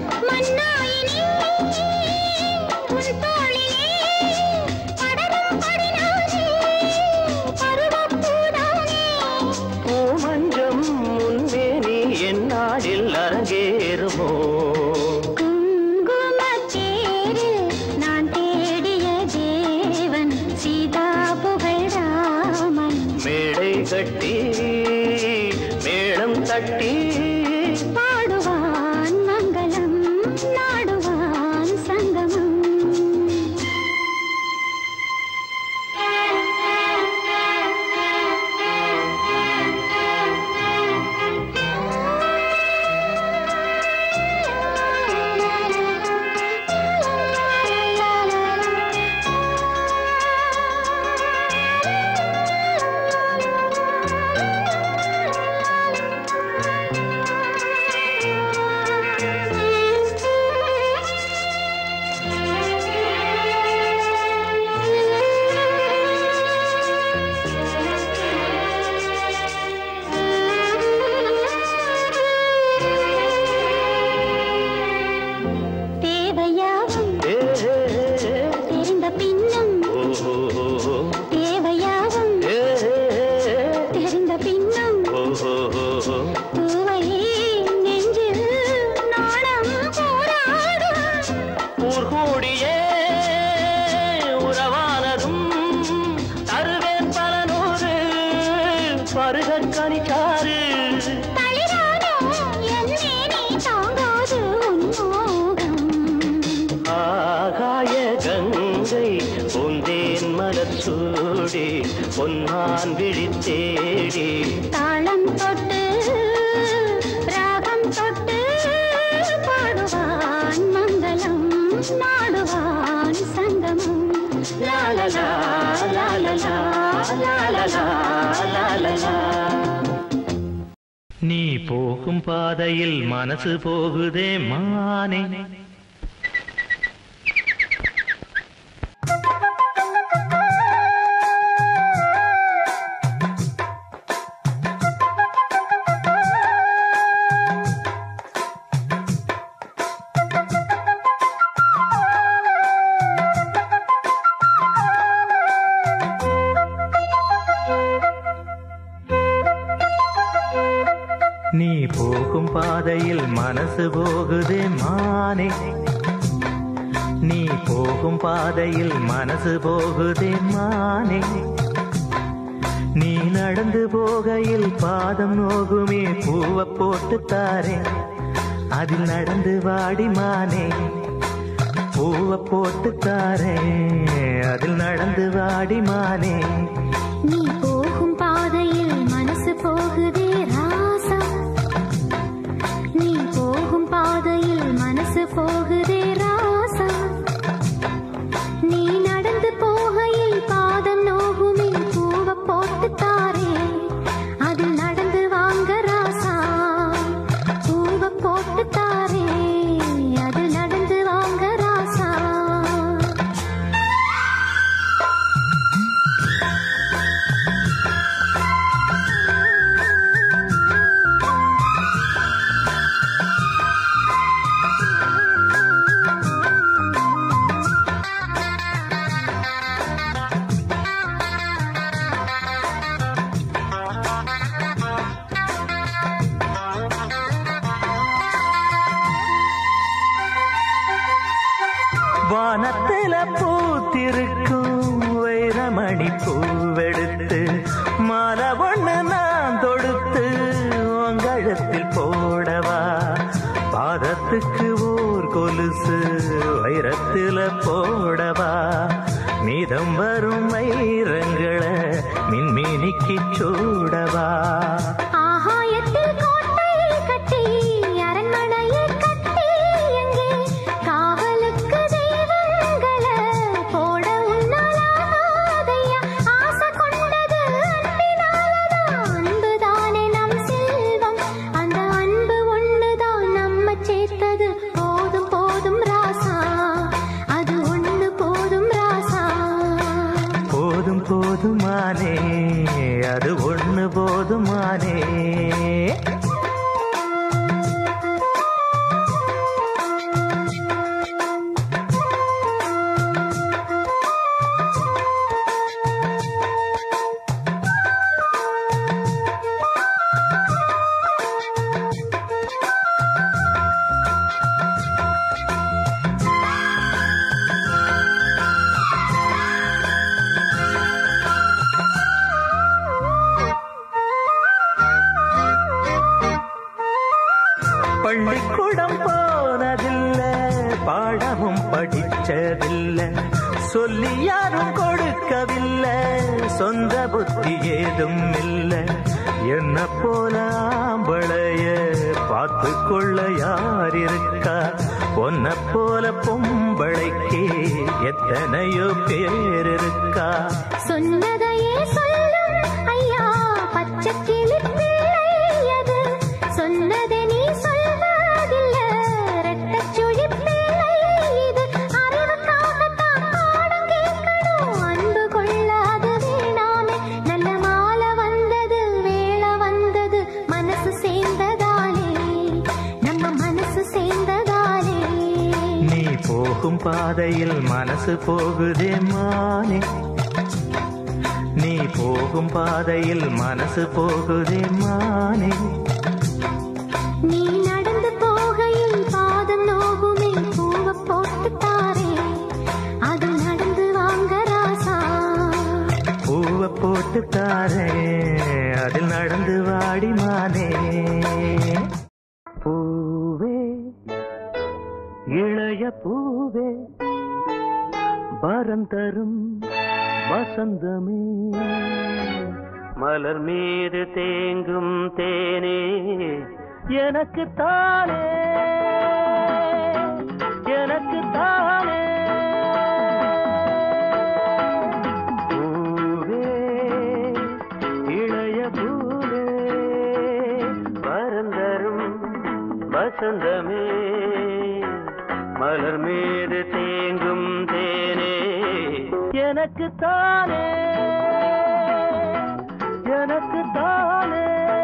S5: பூமஞ்சம் முன்மேனி என்னாடில் அரங்கேறுமோ கட்டி மேளம் தட்டி
S2: பாடுவான் மங்களம் நாடுவான் சங்கமம்
S6: போகும் பாதையில் மனசு போகுதே மானே. நீ போகும் பாதையில் மனசு போகுதே மானே. நீ போகும் பாதையில் மனசு போகுதே மானே. நீ நடந்து போகையில் பாதம் நோகுமே பூவை போட்டு தாரே. அதில் நடந்து வாடி மானே. பூவை போட்டு தாரே. அதில் நடந்து வாடி மானே.
S2: நீ போகும் பாதையில் மனசு போகுதே ராசா. நீ போகும் பாதையில் மனசு போகுதே ராசா. நீ நடந்து போகையில் பாதம் நோகுமே பூவை போட்டு தாரே. அதில் நடந்து வாங்க ராசா. பூவை போட்டு தாரே. அதில் நடந்து வாங்க ராசா.
S6: வானத்தில பூத்திருக்கும் வைரமணி பூவெடுத்து மாலை ஒண்ணு நான் தொடுத்து உங்கழத்தில் போடவா. பாதத்துக்கு ஓர் கொலுசு வைரத்தில போடவா. மீதம் வரும் வைரங்களை மின்மினிக்கு சூடவா.
S2: ஆகாயத்தில் கோட்டை கட்டி அரண்மனையை கட்டி எங்கே காவலுக்கு தெய்வங்களை போட உன்னாலாதையா. ஆசை கொண்டது அன்பினாலதான். அன்புதானே நம் செல்வம். அந்த அன்பு ஒண்ணுதான் நம்ம சேர்த்தது. போதும் போதும் ராசா. அது ஒண்ணு போதும் ராசா.
S6: போதும் போதுமானே. அது ஒண்ணு போதுமானே. பள்ளிக்கூடம் போனதில்லை, பாடமும் படிச்சதில்லை, சொல்லி யாரும் கொடுக்கவில்லை, சொந்த புத்தி ஏதும் இல்லை. என்ன போல ஆம்பளைய பார்த்து கொள்ள யார் இருக்கா? பொன்ன போல பொம்பளைக்கு எத்தனையோ பேர் இருக்கா?
S2: சொன்னதையே சொல்லும் ஐயா பச்சை கிளி பிள்ளையது. சொன்னதை நீ சொல்வதில்ல ரெட்டச் சுழி பிள்ளை இது. அறிவுக்காகத்தான் பாடம் கேட்கணும், அன்பு கொள்ளாது வேணாமே. நல்ல மாலை வந்தது, வேளை வந்தது, மனசு சேர்ந்ததாலே, நம்ம மனசு சேர்ந்ததாலே.
S6: நீ போகும் பாதையில் மனசு போகுதே மானே. நீ போகும் பாதையில் மனசு போகுதே மானே.
S2: நீ நடந்து போகையில் பாதம் நோகுமே பூவை போட்டு தாரே. அது நடந்து வாங்க ராசா.
S6: பூவை போட்டு தாரே, அதில் நடந்து வாடி மானே. பூவே இளைய பூவே வரம் தரும் வசந்தமே, மலர் மீது தேங்கும் தேனே எனக்கு தானே, எனக்கு தானே. பூவே இளைய பூவே வரம் தரும்
S5: வசந்தமே மலர் மீது தேங்கும் தேனே எனக்கு தானே எனக்கு தானே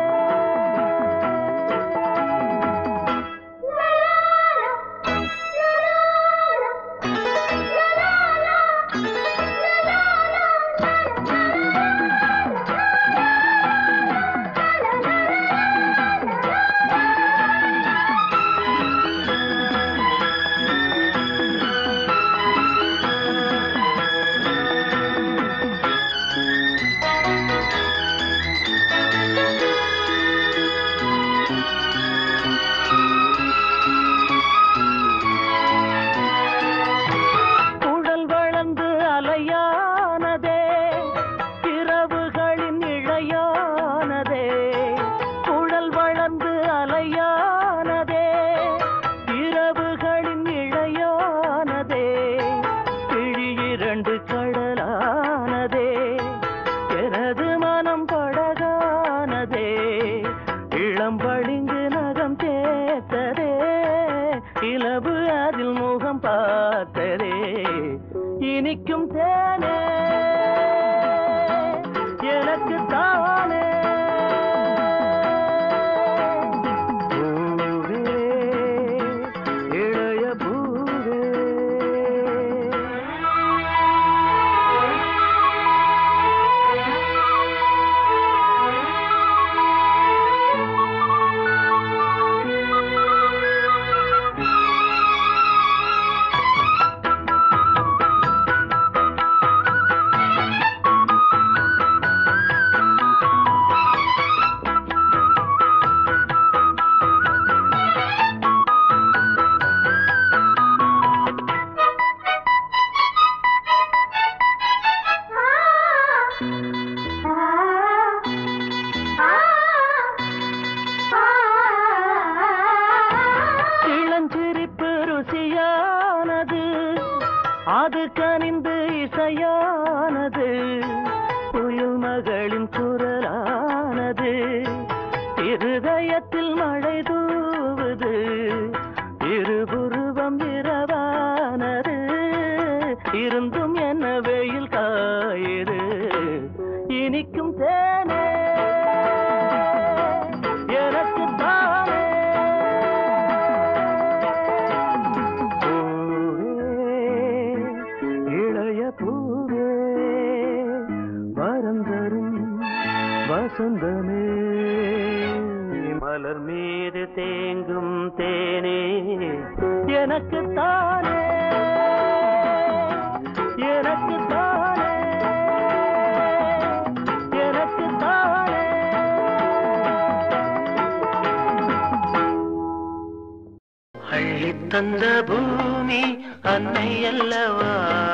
S5: தந்த பூமி அன்னை அல்லவா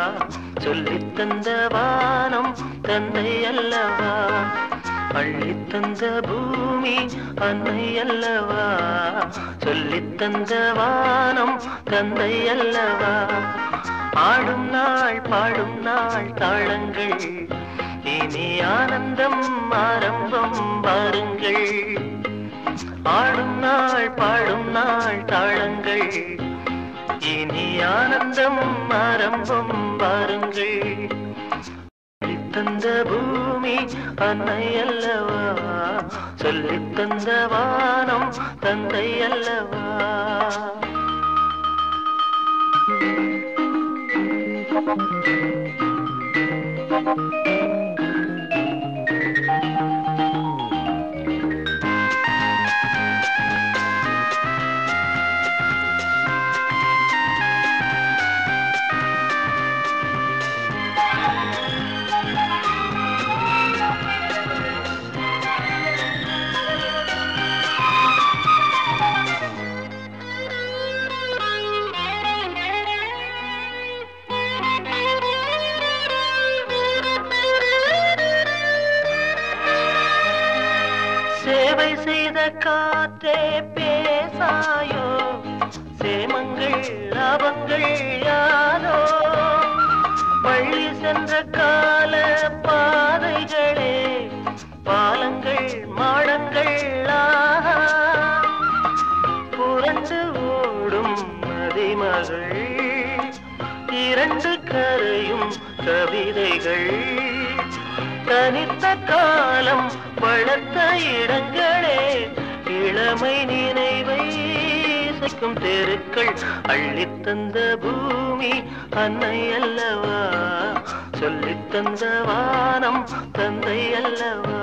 S5: சொல்லித் தந்த வானம் தந்தை அல்லவா அள்ளித் தந்த பூமி அன்னை அல்லவா சொல்லித் தந்த வானம் தந்தை அல்லவா ஆடும் நாள் பாடும் நாள் தாளங்கள் இனி ஆனந்தம் ஆரம்பம் பாருங்கள் ஆடும் நாள் பாடும் நாள் தாளங்கள் இனி ஆனந்தம் ஆரம்பம் பாருங்கள் தந்த பூமி அன்னை அல்லவா சொல்லித் தந்த வானம் தந்தை அல்லவா சேவை செய்த காற்றே பேசாயோ சேமங்கள் லாபங்கள் யாரோ பள்ளி சென்ற கால பாதைகளே பாலங்கள் மாடங்கள் புற மகள் இரண்டு கரையும் கவிதைகள் தனித்த காலம் வளர்த்த இடங்களே இளமை நினைவை இசைக்கும் தெருக்கள் அள்ளித்தந்த பூமி அன்னை அல்லவா சொல்லித்தந்த வானம் தந்தை அல்லவா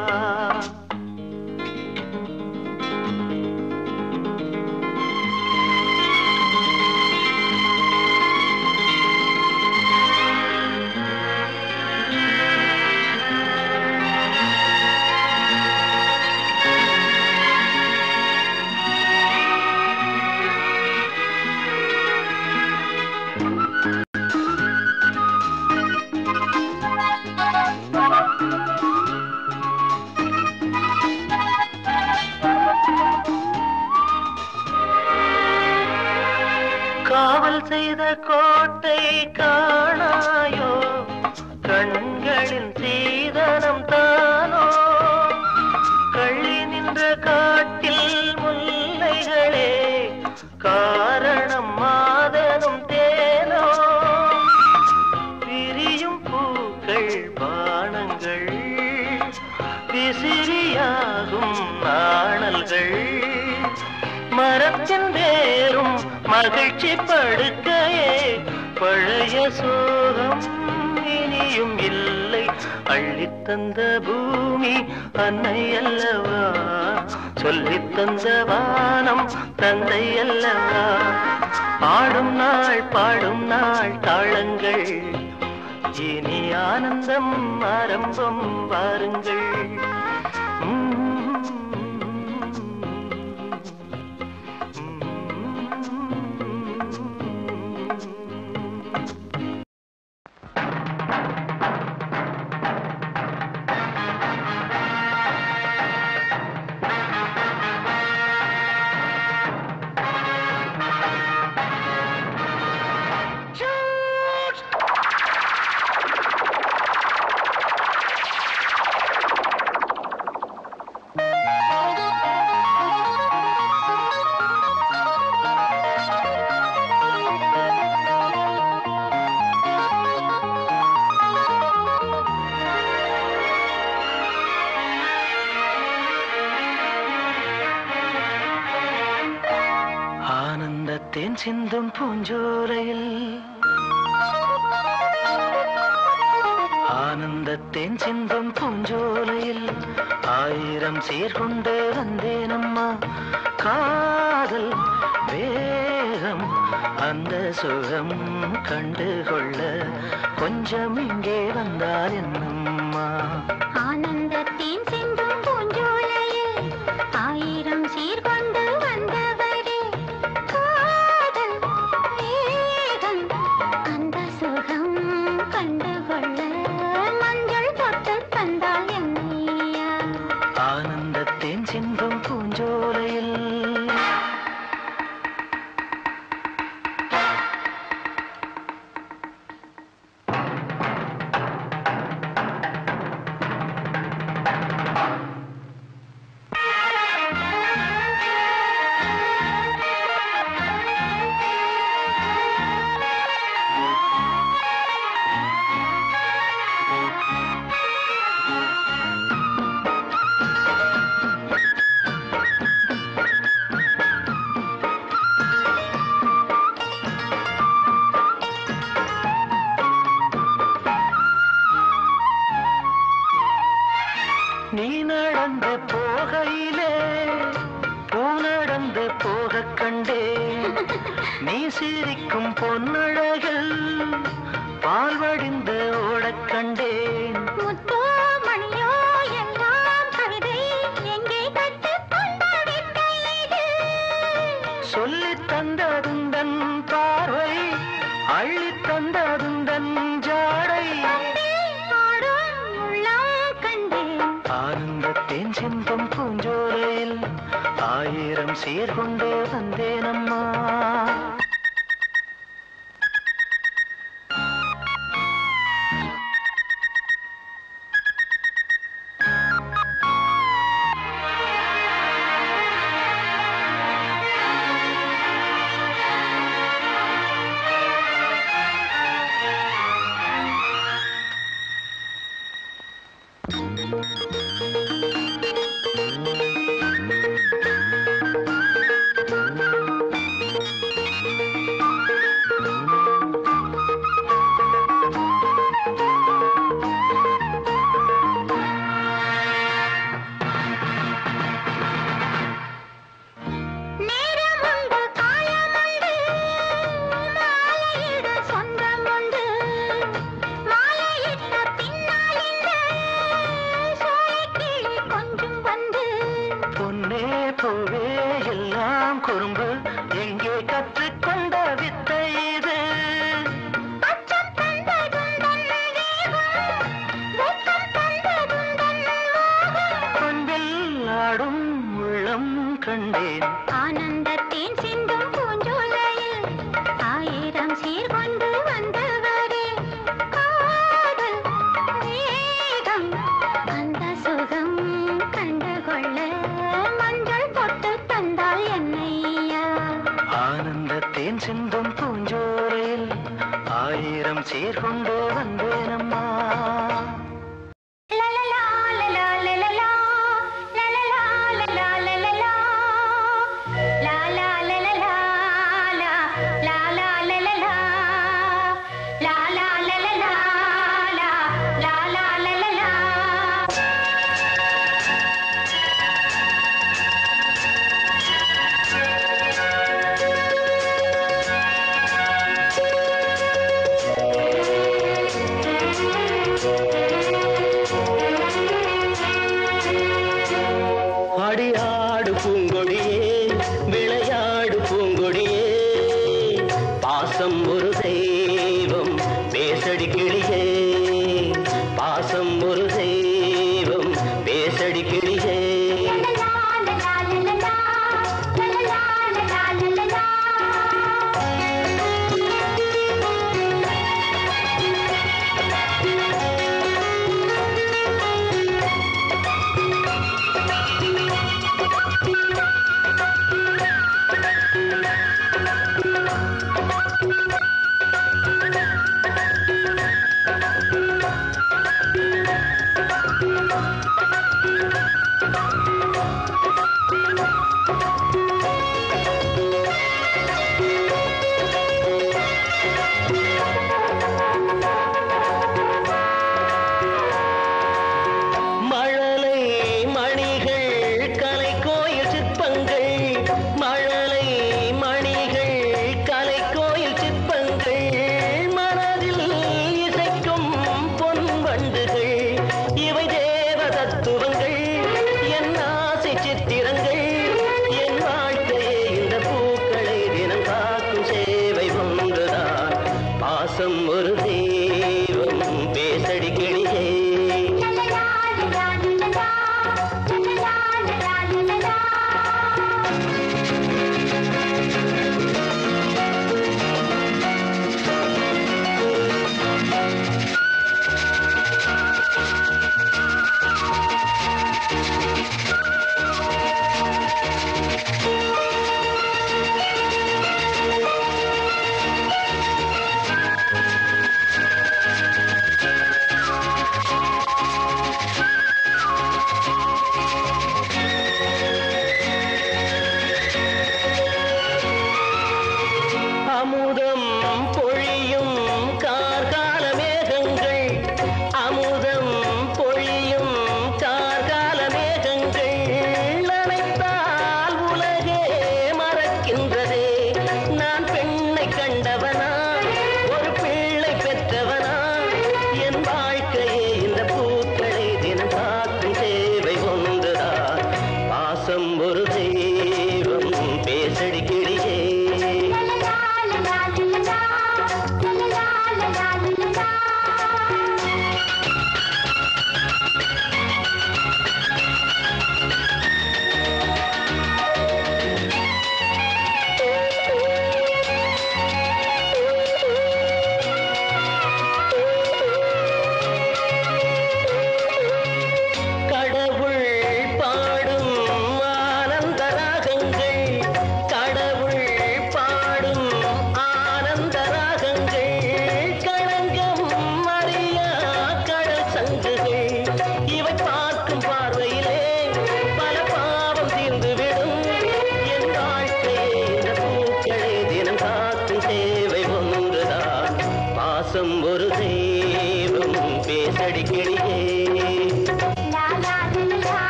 S5: காவல் செய்த கோட்டை காணாயோ கண்களின் சீதனம் தானோ கள்ளி நின்ற காட்டில் முல்லைகளே காரணம் மாதனும் தேனோ விரியும் பூக்கள் பானங்கள் விசிறியாகும் நாணல்கள் மரத்தின் வேரும் மகிழ்ச்சி படுக்கையே பழைய சோகம் இனியும் இல்லை அள்ளித்தந்த பூமி அன்னை அல்லவா சொல்லித்தந்த வானம் தந்தை அல்லவா ஆடும் நாள் பாடும் நாள் தாளங்கள் இனி ஆனந்தம் ஆரம்பம் வாருங்கள் தேன் சிந்தும் பூஞ்சோலையில் ஆனந்த தேன் சிந்தும் பூஞ்சோலையில் ஆயிரம் சீர்கொண்டு வந்தேனம்மா காதல் வேகம் அந்த சுகம் கண்டுகொள்ள கொஞ்சம் இங்கே வந்தால் என்னம்மா
S2: ஆனந்த தேன் சிந்தும் பூஞ்சோலையில் ஆயிரம் சீர்கொண்டு வந்தவரே காதல் வேகம் அந்த சுகம் கண்டுகொள்ள மஞ்சள் தொட்டு தந்தால் என்னையா
S5: ஆனந்த தேன் சிந்தும் பூஞ்சோலையில் நீ நடந்து போகையிலே பூ நடந்து போக கண்டே நீ சிரிக்கும் பொன்னழகில் பால் வடிந்து ஓடக் கண்டேன்
S2: முத்தோ மணியோ எல்லாம் கவிதை எங்கே கட்டு கொண்டாடிக்கையிலே
S5: சொல்லி தந்ததுந்தன் பார்வை அள்ளி தந்ததுந்தன் ஜாடை ஆனந்தத்தேன் சிந்தும் பூஞ்சோலையில் ஆயிரம் சீர்கொண்டு வந்தேனம்மா முன்பு எங்கே கற்றுக்கொண்ட வித்தை இது ஆடும் உள்ளம் கண்டேன்
S2: ஆனந்தத்தின் சிந்தும் பூஞ்சோலையில் ஆயிரம் சீர் கொண்டு வந்தவரே காதல் வேகம் அந்த சுகம் கண்டுகொள்ள மஞ்சள் பொட்டு தந்தால் என்னையா
S5: ஆனந்தத்தின் சிந்தும் பூஞ்சோலையில் ஆயிரம் சீர் கொண்டு வந்தேனம்மா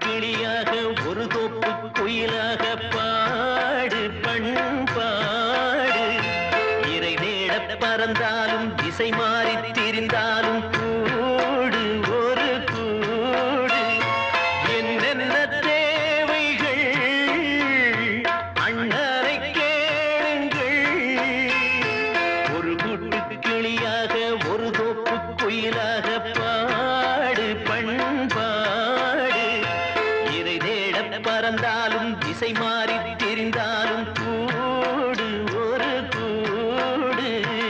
S1: கிளியாக ஒரு தோப்பு குயிலாக பாடு பண்பாடு இறை தேட பறந்தாலும் திசை மாறி திரிந்தாலும் கூடு ஒரு கூடு என்னென்ன தேவைகள் அண்ணரை கேளுங்கள் ஒரு கூட்டு கிளியாக ஒரு தோப்பு குயிலாக பாடு பண்பாடு இறை தேட பறந்தாலும் திசை மாறி தெரிந்தாலும் கூடு ஒரு கூடு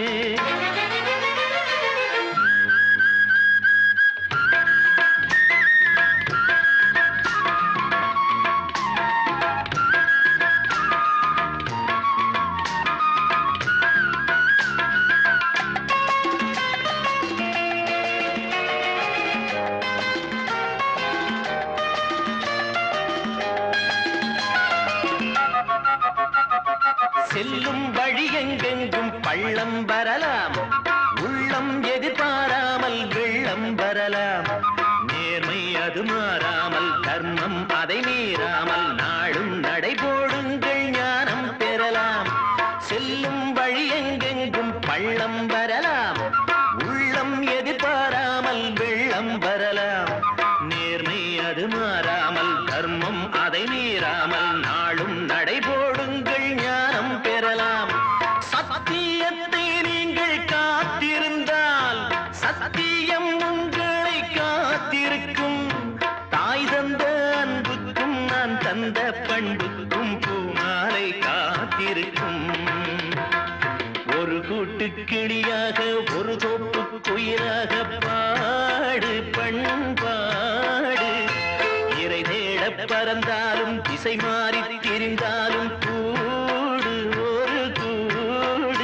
S1: செல்லும் வழி எங்கெங்கும் பள்ளம் வரலாம் உள்ளம் எதிர்பாராமல் வெள்ளம் வரலாம் நேர்மை அது மாறாமல் தர்மம் அதை மீறாமல் நாளும் நடைபோடுங்கள் ஞானம் பெறலாம் செல்லும் வழி எங்கெங்கும் பள்ளம் வரலாம் உள்ளம் எதிர்பாராமல் வெள்ளம் வரலாம் நேர்மை அது மாறாமல் தர்மம் அதை மீறாமல் நாளும் நடைபோடுங்கள் ஞானம் பெறலாம் சத்தியத்தை நீங்கள் காத்திருந்தால் சத்தியம் உங்களை காத்திருக்கும் தாய் தந்த அன்புக்கும் நான் தந்த பண்புக்கும் பூமாலை காத்திருக்கும் ஒரு கூட்டு கிளியாக ஒரு தோப்பு குயிலாக பாடு பண்பாடு இறை தேட பறந்தாலும் திசை மாறி திரிந்தாலும் கூடு ஒரு கூடு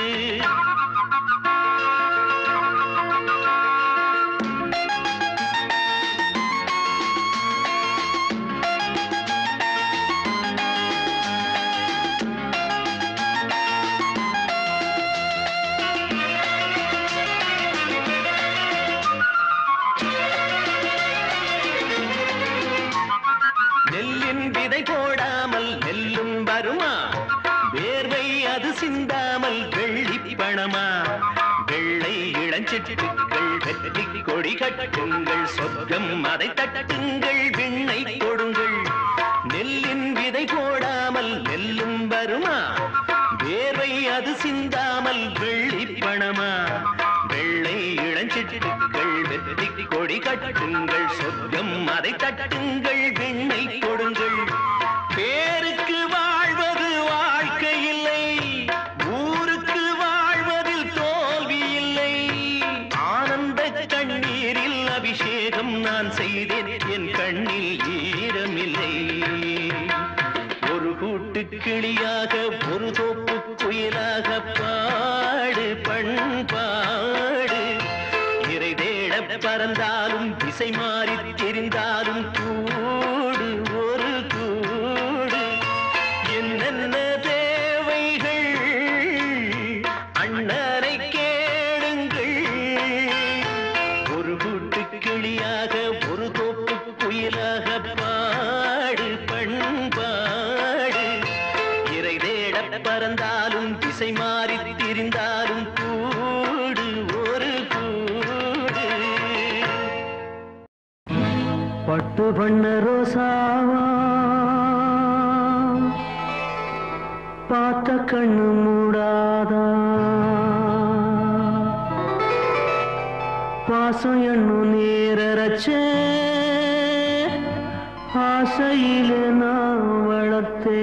S1: நெல்லின் விதை போடாமல் நெல்லும் வருமா வேர்வை அது சிந்தாமல் வெள்ளி பணமா வெள்ளை இளஞ்சிட்டுக்கள் வெற்றி கொடி கட்டுங்கள் சொர்க்கம் அதை தட்டுங்கள் விண்ணை கொடுங்கள் நெல்லின் விதை போடாமல் நெல்லும் வருமா வேர்வை அது சிந்தாமல் வெள்ளி பணமா வெள்ளை இளஞ்சிட்டுக்கள் வெற்றி கொடி கட்டுங்கள் சொர்க்கம் அதை தட்டுங்கள் விண்ணை கொடுங்கள் பேருக்கு வாழ்வது வாழ்க்கை இல்லை ஊருக்கு வாழ்வதில் தோல்வி இல்லை ஆனந்த கண்ணீரில் அபிஷேகம் நான் செய்தேன் என் கண்ணில் ஈரமில்லை ஒரு கூட்டு கிளியாக ஒரு தோப்பு குயிலாக பாடு பண்பாடு இறை தேட பறந்தாலும் திசை மாறி தெரிந்தாலும் கூடு ஒரு கூடு என்னென்ன தேவைகள் அண்ணரை கேளுங்கள் ஒரு கூட்டு கிளியாக ஒரு தோப்பு குயிலாக பாடு பண்பாடு இறை தேட பறந்தாலும் திசை மாறி திரிந்தாலும் கூடு ஒரு கூடு
S5: பட்டு பண்ண ரோசாவா பார்த்த கண்ணு மூடாதா பாசம் என்னும் நீரச்சே ஆசையில நான் வளர்த்தே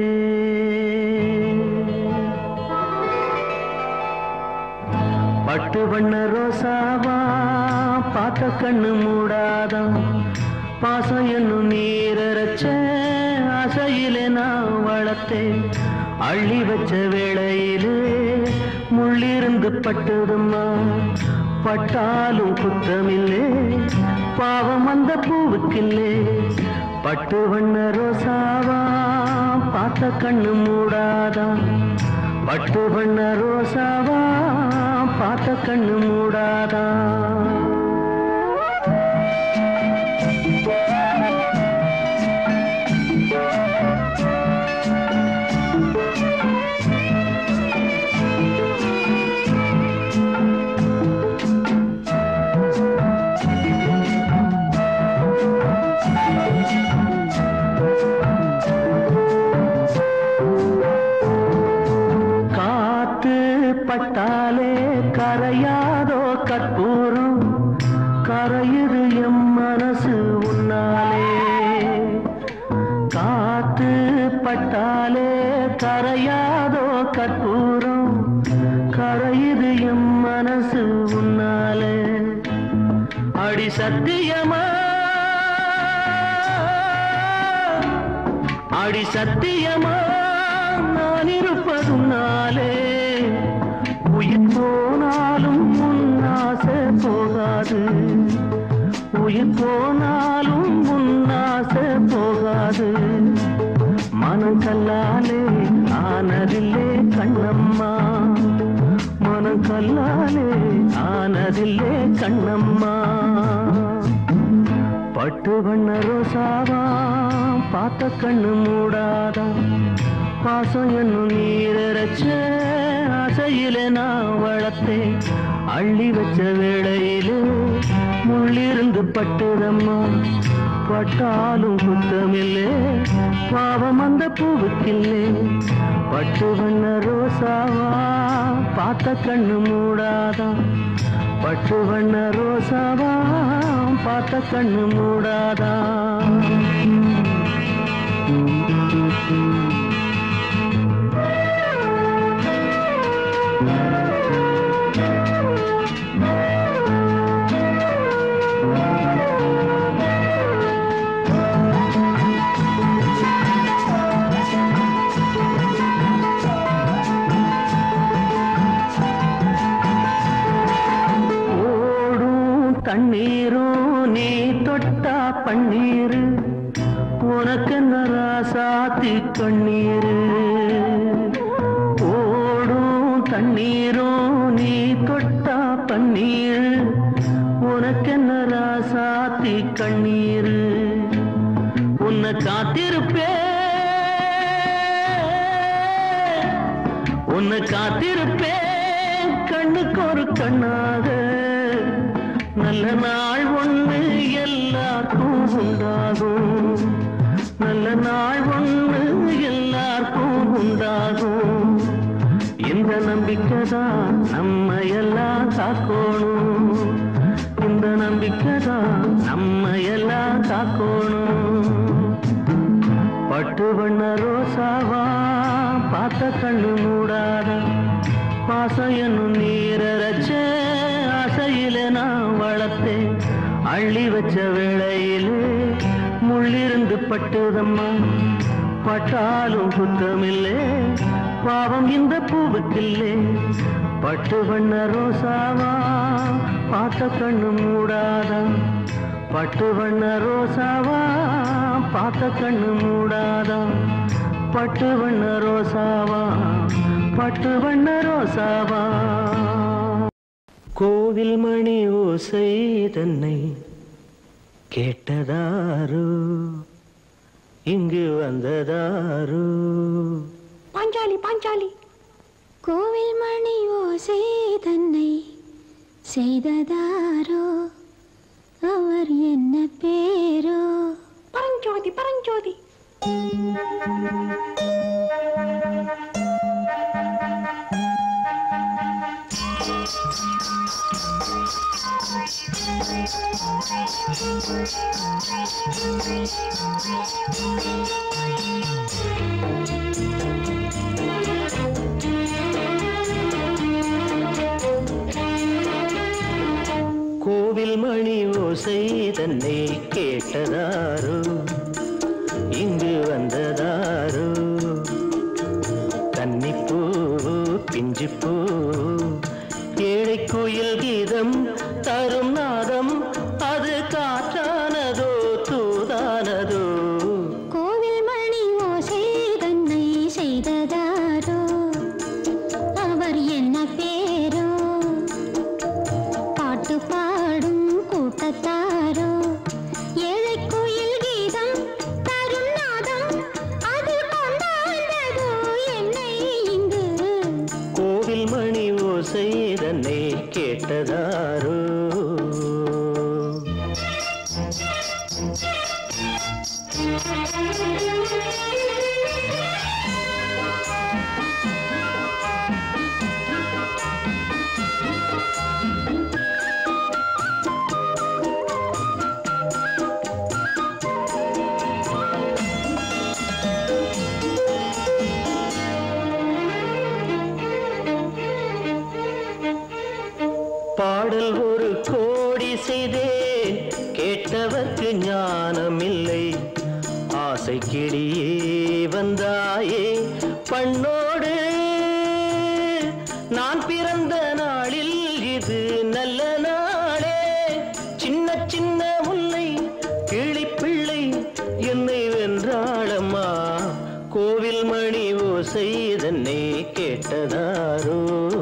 S5: பட்டு பண்ண ரோசாவா பார்த்த கண்ணு மூடாதா பாசம் என்னும் நீரச்ச ஆசையிலே நான் வளர்த்தேன் அள்ளி வச்ச வேளையிலே முள்ளிருந்து பட்டுதம்மா பட்டாலும் குத்தமில்லே பாவம் அந்த பூவுக்கில்லே பட்டு வண்ண ரோசாவா பார்த்த கண்ணு மூடாதா பட்டு வண்ண ரோசாவா பார்த்த கண்ணு மூடாதா கரையாதோ கற்பூரம் கரையுது எம் மனசு உன்னாலே காத்து பட்டாலே கரையாதோ கற்பூரம் கரையுது எம் மனசு உன்னாலே அடி சத்தியமா அடி சத்தியமா நான் இருப்பதுனாலே உயிர் போனாலும் உன்னாசை போகாது உயிர் போனாலும் உன்னாசை போகாது மனம் கல்லாலே ஆனதில்லே கண்ணம்மா மனம் கல்லாலே ஆனதில்லே கண்ணம்மா பட்டு வண்ண ரோசாவா பார்த்த கண்ணு மூடாதா பாசம் என்னும் நீரச்ச ஆசையிலே நான் வளர்த்தேன் அள்ளி வச்ச வேளையிலே முள்ளிருந்து பட்டுதம்மா பட்டாலும் குத்தமில்லே பாவம் அந்த பூவுக்கில்லே பட்டு வண்ண ரோசாவா பார்த்த கண்ணு மூடாதா பட்டு வண்ண ரோசாவா பார்த்த கண்ணு மூடாதா தண்ணீரும் நீ தொட்டா பன்னீரு உனக்கென்ன ராசாத்தி கண்ணீரு ஓடும் தண்ணீரும் நீ தொட்டா பன்னீரு உனக்கென்ன ராசாத்தி கண்ணீரு உன்னை காத்திருப்பே உன்னை காத்திருப்பே கண்ணுக்கு ஒரு கண்ணாக நல்ல நாள் ஒண்ணு எல்லாருக்கும் உண்டாகும் நல்ல நாள் ஒண்ணு எல்லாருக்கும் உண்டாகும் இந்த நம்பிக்கை தான் நம்ம எல்லாம் காக்கணும் இந்த நம்பிக்கை தான் நம்ம எல்லாம் காக்கணும் பட்டு வண்ண ரோசாவா பார்த்த கண்ணு மூடாதா பாசம் என்னும் நீரச்ச ஆசையில நான் வளர்த்தேன் அள்ளி வச்ச வேளையிலே முள்ளிருந்து பட்டுதம்மா பட்டாலும் குத்தமில்லே பாவம் இந்த பூவுக்கில்லே பட்டு வண்ண ரோசாவா பார்த்த கண்ணு மூடாதா பட்டு வண்ண ரோசாவா பார்த்த கண்ணு மூடாதா பட்டு வண்ண ரோசாவா பட்டு வண்ண ரோசாவா கோவில் மணி ஓசை தன்னை கேட்டதாரு இங்கு வந்ததாரு
S2: பாஞ்சாலி பாஞ்சாலி கோவில் மணி ஓசை தன்னை செய்ததாரோ அவர் என்ன பேரோ பரஞ்சோதி பரஞ்சோதி
S5: கோவில் மணி ஓசை தன்னை கேட்டதாரோ இங்கு வந்ததாரோ கன்னிப்பூ பிஞ்சிப்பூ ஏழை கோயில் கீதம் தரும் நாதம் அது காற்றானதோ தூதானதோ
S2: கோவில் மணி ஓசை தன்னை செய்ததாரோ அவர் என்ன பேரோ பாட்டு பாடும் கூட்டத்தாரோ ஏழை கோயில் கீதம் தரும் நாதம் அது கொண்டாண்டதோ என்னை இங்கு
S5: கோவில் மணி ஓசை தன்னை கேட்டதாரோ பாடல் ஒரு கோடி செய்தேன் கேட்டவர்க்கு ஞானமில்லை ஆசை கிளியே வந்தாயே பண்ணோடு நான் பிறந்த நாளில் இது நல்ல நாளே சின்ன சின்ன முல்லை கிளிப்பிள்ளை என்னை வென்றாளம்மா கோவில் மணி ஓசை தன்னை கேட்டதாரோ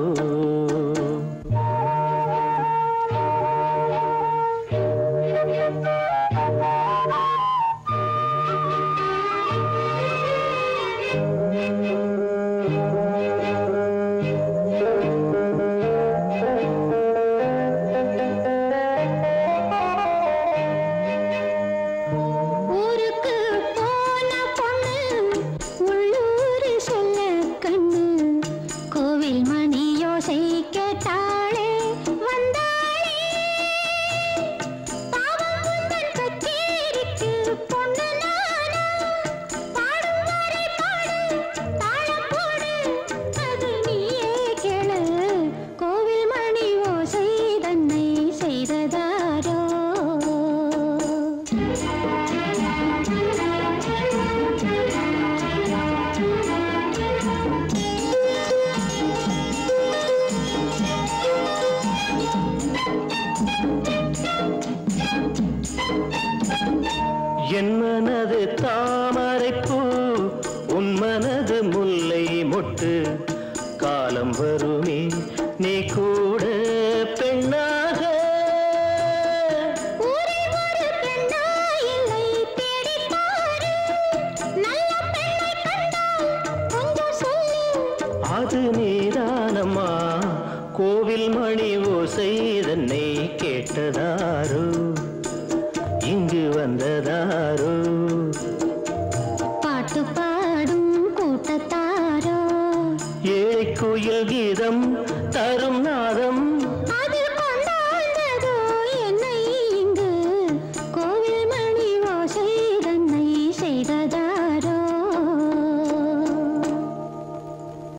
S5: என் மனது தாமரைப்பூ உன் மனது முல்லை மொட்டு காலம் வருமே நீ கூட பெண்ணாக அது நீதானம்மா கோவில் மணி ஓசை தன்னை கேட்டதாரோ இங்கு வந்ததாரோ
S2: பாட்டு பாடும் கூட்டத்தாரோ
S5: ஏழை குயில் கீதம் தரும் நாதம்